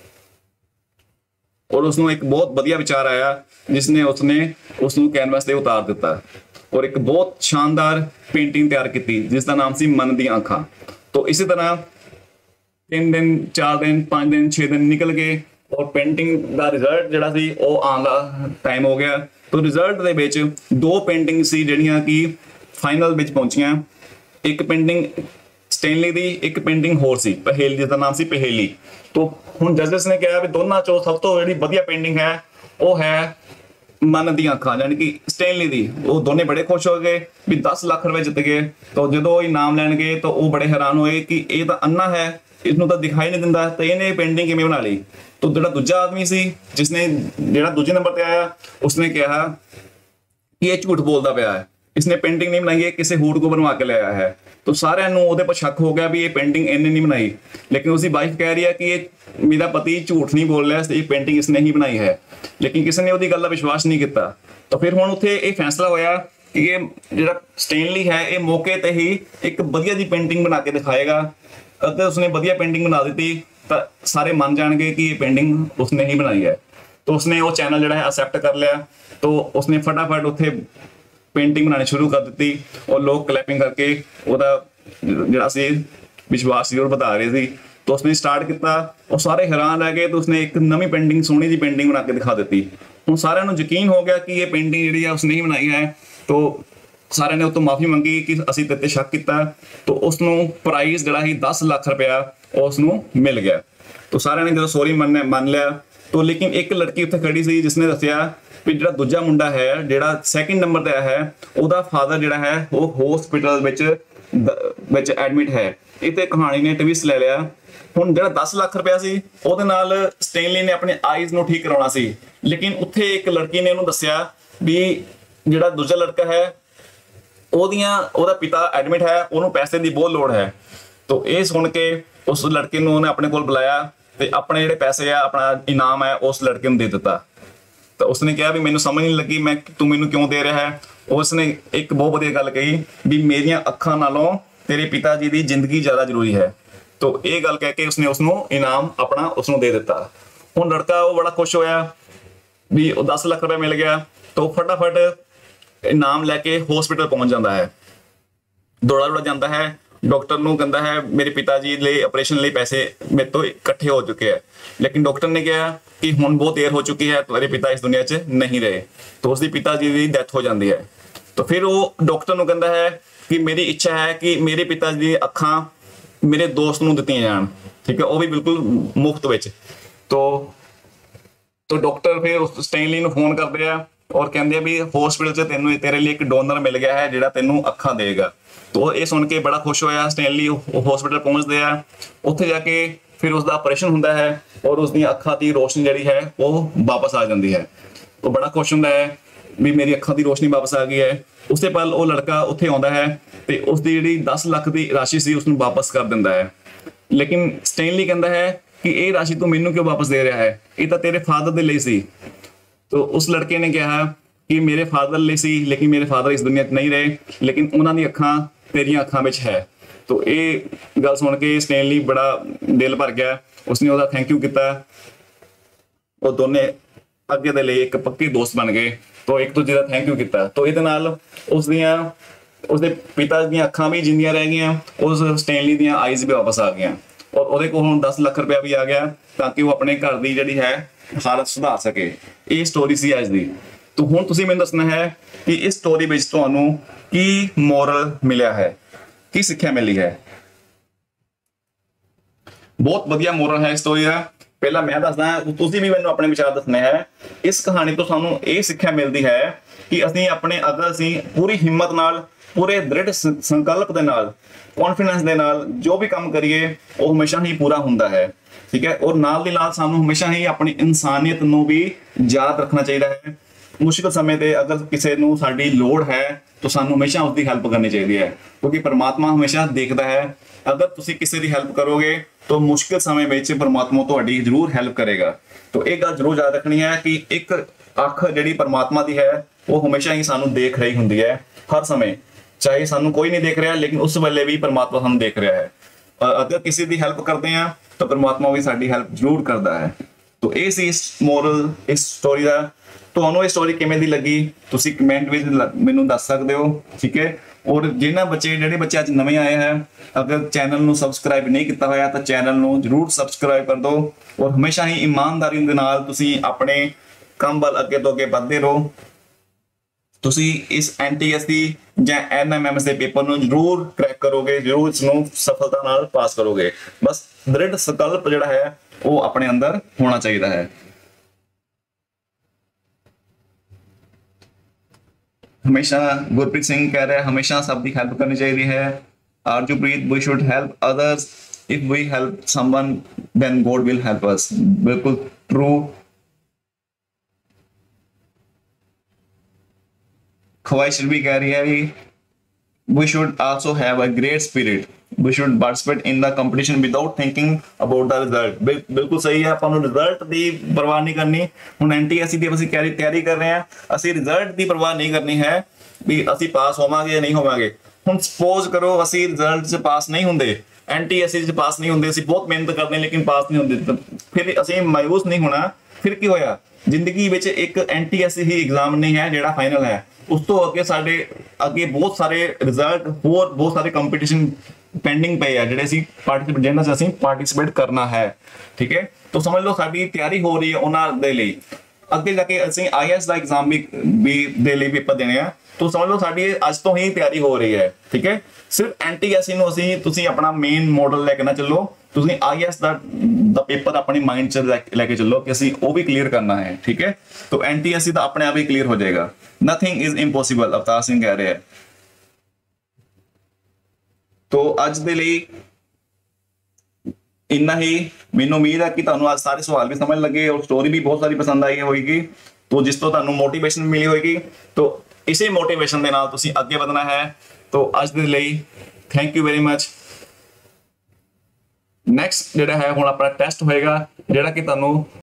और उसनों एक बहुत बढ़िया विचार आया, जिसने उसने उसनों कैनवस से उतार दिता और एक बहुत शानदार पेंटिंग तैयार की जिसका नाम सी मन दी अखां। तो इसी तरह 3 दिन 4 दिन 5 दिन 6 दिन निकल गए और पेंटिंग का रिजल्ट जिहड़ा सी वो आने का टाइम हो गया। तो रिजल्ट दे विच 2 पेंटिंग सी जिहड़ियां कि फाइनल विच पहुंचियां। एक पेंटिंग स्टेनली दी, एक पेंटिंग होर सी पहेली, जिसका नाम सी पहेली। तो हुण जजेस ने कहा भी दोनों चो सब तो जिहड़ी वधिया पेंटिंग है वो है मन दी अखां, यानी कि स्टेनली दी। वो दोने बड़े खुश हो गए भी 10 लाख रुपए जित गए। तो जो इनाम लैन गए तो वो बड़े हैरान हुए कि ये तो अन्ना है, इसनों तो दिखाई नहीं दिंदा, तो इन्हें पेंटिंग किवें बना ली। तो जो दूजा आदमी सी जिसने जो दूजे नंबर पर आया उसने कहा कि ये झूठ बोलता पाया है, इसने पेंटिंग नहीं बनाई है, किसी होर को बनवा के लाया है। तो सारे ਉਹਦੇ पर शक हो गया भी ये पेंटिंग इन्हें नहीं बनाई। लेकिन उसकी वाइफ कह रही है कि ये मेरा पति झूठ नहीं बोल रहा, ये पेंटिंग इसने ही बनाई है। लेकिन किसी ने उसकी गल का विश्वास नहीं किया। तो फिर हुण उत्थे ये फैसला होया कि ये जिहड़ा स्टेनली है ये मौके ते ही एक वधिया जी पेंटिंग बना के दिखाएगा। अगर उसने वधिया पेंटिंग बना दी तो सारे मान जाएंगे कि ये पेंटिंग उसने ही बनाई है। तो उसने वो चैनल जिहड़ा है एक्सेप्ट कर लिया। तो उसने फटाफट उत्थे पेंटिंग बनानी शुरू कर दी और लोग क्लैपिंग करके ਉਹਦਾ ਜਿਹੜਾ ਸੀ विश्वास जरूर बता रहे थे। तो उसने स्टार्ट किया, और सारे हैरान रह गए। तो उसने एक नवी पेंटिंग, सोहनी जी पेंटिंग बना के दिखा दी। ਹੁਣ ਸਾਰਿਆਂ ਨੂੰ ਯਕੀਨ ਹੋ ਗਿਆ ਕਿ ਇਹ ਪੇਂਟਿੰਗ ਜਿਹੜੀ ਆ ਉਸਨੇ ਹੀ ਬਣਾਈ ਹੈ। तो ਸਾਰਿਆਂ ਨੇ ਉਹ ਤੋਂ ਮਾਫੀ ਮੰਗੀ ਕਿ ਅਸੀਂ ਤੇਰੇ ਤੇ ਸ਼ੱਕ ਕੀਤਾ। तो ਉਸਨੂੰ ਪ੍ਰਾਈਜ਼ ਜਿਹੜਾ ਸੀ 10 ਲੱਖ ਰੁਪਇਆ ਉਸਨੂੰ ਮਿਲ ਗਿਆ। तो ਸਾਰਿਆਂ ਨੇ ਜਦੋਂ ਸੌਰੀ ਮੰਨ ਲਿਆ। तो लेकिन एक लड़की उत्थे खड़ी सी जिसने दसिया भी ਜਿਹੜਾ ਦੂਜਾ ਮੁੰਡਾ ਹੈ ਜਿਹੜਾ ਸੈਕਿੰਡ ਨੰਬਰ ਤੇ ਆਇਆ ਹੈ ਉਹਦਾ ਫਾਦਰ ਜਿਹੜਾ ਹੈ ਉਹ ਹਸਪੀਟਲ ਵਿੱਚ ਐਡਮਿਟ ਹੈ। ਇਹ ਤੇ ਕਹਾਣੀ ਨੇ ਟਵਿਸਟ ਲੈ ਲਿਆ। ਹੁਣ ਜਿਹੜਾ 10 ਲੱਖ ਰੁਪਇਆ ਸੀ ਉਹਦੇ ਨਾਲ ਸਟੇਨਲੀ ਨੇ ਆਪਣੇ ਆਈਜ਼ ਨੂੰ ਠੀਕ ਕਰਾਉਣਾ ਸੀ, ਲੇਕਿਨ ਉੱਥੇ ਇੱਕ ਲੜਕੀ ਨੇ ਉਹਨੂੰ ਦੱਸਿਆ ਵੀ ਜਿਹੜਾ ਦੂਜਾ ਲੜਕਾ ਹੈ ਉਹਦਾ ਪਿਤਾ ਐਡਮਿਟ ਹੈ, ਉਹਨੂੰ ਪੈਸੇ ਦੀ ਬਹੁਤ ਲੋੜ ਹੈ। तो ਇਹ ਸੁਣ ਕੇ ਉਸ ਲੜਕੇ ਨੂੰ ਉਹਨੇ ਆਪਣੇ ਕੋਲ ਬੁਲਾਇਆ ਤੇ ਆਪਣੇ ਜਿਹੜੇ ਪੈਸੇ ਆ ਆਪਣਾ ਇਨਾਮ ਹੈ ਉਸ ਲੜਕੇ ਨੂੰ ਦੇ ਦਿੱਤਾ। ਤਾਂ ਉਸਨੇ ਕਿਹਾ ਵੀ ਮੈਨੂੰ ਸਮਝ ਨਹੀਂ ਲੱਗੀ ਤੂੰ ਮੈਨੂੰ ਕਿਉਂ ਦੇ ਰਿਹਾ ਹੈ। ਉਸਨੇ ਇੱਕ ਬਹੁਤ ਵਧੀਆ ਗੱਲ ਕਹੀ ਵੀ ਮੇਰੀਆਂ ਅੱਖਾਂ ਨਾਲੋਂ ਤੇਰੇ ਪਿਤਾ ਜੀ ਦੀ ਜ਼ਿੰਦਗੀ ਜ਼ਿਆਦਾ ਜ਼ਰੂਰੀ ਹੈ। तो ਇਹ ਗੱਲ ਕਹਿ ਕੇ ਉਸਨੇ ਉਸਨੂੰ ਇਨਾਮ ਆਪਣਾ ਉਸਨੂੰ ਦੇ ਦਿੱਤਾ। ਹੁਣ ਲੜਕਾ ਉਹ ਬੜਾ ਖੁਸ਼ ਹੋਇਆ ਵੀ ਉਹ 10 ਲੱਖ ਰੁਪਏ ਮਿਲ ਗਿਆ। तो फटाफट इनाम लैके हॉस्पिटल पहुंच जाता है, दौड़ा जाता है। डॉक्टर ਨੂੰ ਕਹਿੰਦਾ ਹੈ ਮੇਰੇ ਪਿਤਾ ਜੀ ਲਈ ਆਪਰੇਸ਼ਨ ਲਈ ਪੈਸੇ ਮੇਰੇ ਤੋਂ ਇਕੱਠੇ ਹੋ ਚੁੱਕੇ ਹੈ, ਲੇਕਿਨ ਡਾਕਟਰ ਨੇ ਕਿਹਾ ਕਿ ਹੁਣ ਬਹੁਤ ਦੇਰ ਹੋ ਚੁੱਕੀ ਹੈ, ਤੁਹਾਡੇ ਪਿਤਾ ਇਸ ਦੁਨੀਆ 'ਚ ਨਹੀਂ ਰਹੇ। तो ਉਸਦੀ ਪਿਤਾ ਜੀ ਦੀ ਡੈਥ ਹੋ ਜਾਂਦੀ ਹੈ। तो फिर ਉਹ ਡਾਕਟਰ ਨੂੰ ਕਹਿੰਦਾ ਹੈ ਕਿ ਮੇਰੀ ਇੱਛਾ ਹੈ ਕਿ ਮੇਰੇ ਪਿਤਾ ਜੀ ਦੀਆਂ ਅੱਖਾਂ ਮੇਰੇ ਦੋਸਤ ਨੂੰ ਦਿੱਤੀਆਂ ਜਾਣ, ਠੀਕ ਹੈ, ਉਹ ਵੀ ਬਿਲਕੁਲ ਮੁਫਤ ਵਿੱਚ। तो ਡਾਕਟਰ ਫਿਰ ਉਸ ਸਟੇਨਲੀ ਨੂੰ ਫੋਨ ਕਰਦੇ ਆ और कहते हैं भी हॉस्पिटल से तेनों तेरे लिए एक डोनर मिल गया है जिहड़ा तेनों अखां देगा। तो ये सुन के बड़ा खुश होया। स्टैनली हॉस्पिटल पहुंचते हैं, उत्थे जाके फिर उसका ऑपरेशन होंदा है और उसदी अखां दी रोशनी जिहड़ी है वो वापस आ जाती है। तो बड़ा खुश होंदा है भी मेरी अखां दी रोशनी वापस आ गई है। उससे पल वो लड़का उत्थे आउंदा है ते उसदी जिहड़ी 10 लाख दी राशि सी उसनूं वापस कर दिंदा है। लेकिन स्टैनली कहता है कि ये राशि तू मैनूं क्यों वापस दे रहा है, ये तां तेरे फादर दे लई सी। तो उस लड़के ने कहा कि मेरे फादर लिए सी, लेकिन मेरे फादर इस दुनिया नहीं रहे, लेकिन उन्होंने अखां तेरियां अखां विच है। तो ये गल सुन के स्टैनली बड़ा दिल भर गया। उसने उसका थैंक यू किया। वो दोने अगे दे लिए एक पक्के दोस्त बन गए। तो एक दूजे का थैंक यू किया। तो ये उसके पिता दी अखां भी जिंदियां रह गई, उस स्टैनली दी आईज भी वापस आ गई और वो को हुण 10 लाख रुपया भी आ गया ताकि वो अपने घर की जिहड़ी है हालत सुधार सके। ये स्टोरी सी अज दी। तो हुण तुसीं मैनूं दसना है कि इस स्टोरी विच तुहानूं की मोरल मिलिया है, की सिक्ख्या मिली है। बहुत वधिया मोरल है स्टोरी का। पहला मैं दसदा, तुसीं भी मैनूं अपने विचार दसने है। इस कहानी तो सानूं ये सिक्ख्या मिलती है कि असीं अपने अगर असीं पूरी हिम्मत नाल, पूरे दृढ़ संकल्प दे नाल, कॉन्फिडेंस दे नाल जो भी काम करिए वो हमेशा ही पूरा हुंदा है, ठीक है। और नाल दी नाल सानूं हमेशा ही अपनी इंसानियत नूं भी याद रखना चाहिए है। मुश्किल समय ते अगर किसी नूं साडी लोड़ है तो सानूं हमेशा उसकी हेल्प करनी चाहिए है, क्योंकि परमात्मा हमेशा देखता है। अगर तुसीं किसी की हेल्प करोगे तो मुश्किल समय में परमात्मा तुहाडी जरूर हेल्प करेगा। तो एक गल जरूर याद रखनी है कि एक अख जिहड़ी परमात्मा दी है वो हमेशा ही सानूं देख रही हुंदी है हर समय, चाहे सानूं कोई नहीं देख रहा, लेकिन उस वेले भी परमात्मा सानूं देख रहा है। अगर किसी की हेल्प करते हैं तो परमात्मा भी साडी हेल्प जरूर करता है। तो ये सी मोरल इस स्टोरी का। ਤੁਹਾਨੂੰ ਇਹ ਸਟੋਰੀ ਕਿਵੇਂ ਦੀ ਲੱਗੀ ਤੁਸੀਂ ਕਮੈਂਟ ਵਿੱਚ ਮੈਨੂੰ ਦੱਸ ਸਕਦੇ ਹੋ, ਠੀਕ ਹੈ। ਔਰ ਜਿਹੜੇ ਬੱਚੇ ਅੱਜ ਨਵੇਂ ਆਏ ਹੈ, ਅਗਰ ਚੈਨਲ ਨੂੰ ਸਬਸਕ੍ਰਾਈਬ ਨਹੀਂ ਕੀਤਾ ਹੋਇਆ ਤਾਂ ਚੈਨਲ ਨੂੰ ਜਰੂਰ ਸਬਸਕ੍ਰਾਈਬ ਕਰ ਦਿਓ ਔਰ ਹਮੇਸ਼ਾ ਹੀ ਇਮਾਨਦਾਰੀ ਦੇ ਨਾਲ ਤੁਸੀਂ ਆਪਣੇ ਕੰਮ ਵੱਲ ਅੱਗੇ ਤੋਂ ਅੱਗੇ ਵਧਦੇ ਰਹੋ। ਤੁਸੀਂ ਇਸ NTSC ਜਾਂ NMMS ਦੇ ਪੇਪਰ ਨੂੰ ਜਰੂਰ ਕਰੈਕ ਕਰੋਗੇ, ਜਰੂਰ ਇਸ ਨੂੰ ਸਫਲਤਾ ਨਾਲ ਪਾਸ ਕਰੋਗੇ। ਬਸ ਦ੍ਰਿੜ ਸੰਕਲਪ ਜਿਹੜਾ ਹੈ ਉਹ ਆਪਣੇ ਅੰਦਰ ਹੋਣਾ ਚਾਹੀਦਾ ਹੈ। हमेशा गुरप्रीत सिंह कह रहे हैं हमेशा सबकी हेल्प करनी चाहिए है। Arzoopreet, we should help others, if we help someone then God will help us. बिल्कुल ट्रू। ख्वाहिश भी कह रही है we should also have a great spirit, we should participate in the competition without thinking about the result। बिल्कुल सही है। ਆਪਾਂ ਨੂੰ ਰਿਜ਼ਲਟ ਦੀ ਪਰਵਾਹ ਨਹੀਂ ਕਰਨੀ। ਹੁਣ NTSC ਦੀ ਅਸੀਂ ਤਿਆਰੀ ਕਰ ਰਹੇ ਹਾਂ, ਅਸੀਂ ਰਿਜ਼ਲਟ ਦੀ ਪਰਵਾਹ ਨਹੀਂ ਕਰਨੀ ਹੈ ਵੀ ਅਸੀਂ ਪਾਸ ਹੋਵਾਂਗੇ ਜਾਂ ਨਹੀਂ ਹੋਵਾਂਗੇ। ਹੁਣ ਸਪੋਜ਼ ਕਰੋ ਅਸੀਂ ਰਿਜ਼ਲਟ 'ਚ ਪਾਸ ਨਹੀਂ ਹੁੰਦੇ, NTSC 'ਚ ਪਾਸ ਨਹੀਂ ਹੁੰਦੇ, ਅਸੀਂ ਬਹੁਤ ਮਿਹਨਤ ਕਰਦੇ ਹਾਂ ਲੇਕਿਨ ਪਾਸ ਨਹੀਂ ਹੁੰਦੇ, ਫਿਰ ਅਸੀਂ ਮਾਯੂਸ ਨਹੀਂ ਹੋਣਾ। ਫਿਰ ਕੀ ਹੋਇਆ, ਜ਼ਿੰਦਗੀ ਵਿੱਚ ਇੱਕ NTSC ਹੀ ਐਗਜ਼ਾਮ ਨਹੀਂ ਹੈ ਜਿਹੜਾ ਫਾਈਨਲ ਹੈ। ਉਸ ਤੋਂ ਅੱਗੇ ਸਾਡੇ ਅੱਗੇ ਬਹੁਤ ਸਾਰੇ ਰਿਜ਼ਲਟ, ਹੋਰ ਬਹੁਤ ਸਾਰੇ ਕੰਪੀਟੀਸ਼ਨ ਪੈਂਡਿੰਗ ਪਏ ਆ ਜਿਹੜੇ ਅਸੀਂ ਪਾਰਟਿਸਿਪੇਟ ਜਿਹਨਾਂ 'ਚ ਅਸੀਂ ਪਾਰਟਿਸਿਪੇਟ ਕਰਨਾ ਹੈ। ਠੀਕ ਹੈ, ਤਾਂ ਸਮਝ ਲਓ ਸਾਡੀ ਤਿਆਰੀ ਹੋ ਰਹੀ ਹੈ ਉਹਨਾਂ ਦੇ ਲਈ। ਅੱਗੇ ਜਾ ਕੇ ਅਸੀਂ IAS ਦਾ ਐਗਜ਼ਾਮ ਵੀ ਦੇ ਲਈ ਪੇਪਰ ਦੇਣੇ ਆ, ਤਾਂ ਸਮਝ ਲਓ ਸਾਡੀ ਅੱਜ ਤੋਂ ਹੀ ਤਿਆਰੀ ਹੋ ਰਹੀ ਹੈ। ਠੀਕ ਹੈ, ਸਿਰਫ NTSC ਨੂੰ ਤੁਸੀਂ ਆਪਣਾ ਮੇਨ ਮਾਡਲ ਲੈ ਕੇ ਨਾ ਚੱਲੋ, ਤੁਸੀਂ IAS ਦਾ ਪੇਪਰ ਆਪਣੀ ਮਾਈਂਡ 'ਚ ਲੈ ਕੇ ਚੱਲੋ ਕਿ ਅਸੀਂ ਉਹ ਵੀ ਕਲੀਅਰ ਕਰਨਾ ਹੈ। ਠੀਕ ਹੈ, ਤਾਂ NTSC ਤਾਂ ਆਪਣੇ ਆਪ ਹੀ ਕਲੀਅਰ ਹੋ ਜਾਏਗਾ। Nothing is impossible, Avtar Singh ਕਹਿ ਰਿਹਾ ਹੈ। ਤੋ ਅੱਜ ਦੇ ਲਈ ਇੰਨਾ ਹੀ। ਮੈਨੂੰ ਉਮੀਦ ਹੈ ਕਿ ਤੁਹਾਨੂੰ ਅੱਜ ਸਾਰੇ ਸਵਾਲ ਵੀ ਸਮਝ ਲੱਗੇ ਔਰ ਸਟੋਰੀ ਵੀ ਬਹੁਤ ਸਾਰੀ ਪਸੰਦ ਆਈ ਹੋਏਗੀ, ਤੋ ਜਿਸ ਤੋਂ ਤੁਹਾਨੂੰ ਮੋਟੀਵੇਸ਼ਨ ਮਿਲੀ ਹੋਏਗੀ। ਤੋ ਇਸੇ ਮੋਟੀਵੇਸ਼ਨ ਦੇ ਨਾਲ ਤੁਸੀਂ ਅੱਗੇ ਵਧਣਾ ਹੈ। ਤੋ ਅੱਜ ਦੇ ਲਈ thank you very much. Next ਜਿਹੜਾ ਹੈ ਹੁਣ ਆਪਣਾ ਟੈਸਟ ਹੋਏਗਾ, ਜਿਹੜਾ ਕਿ ਤੁਹਾਨੂੰ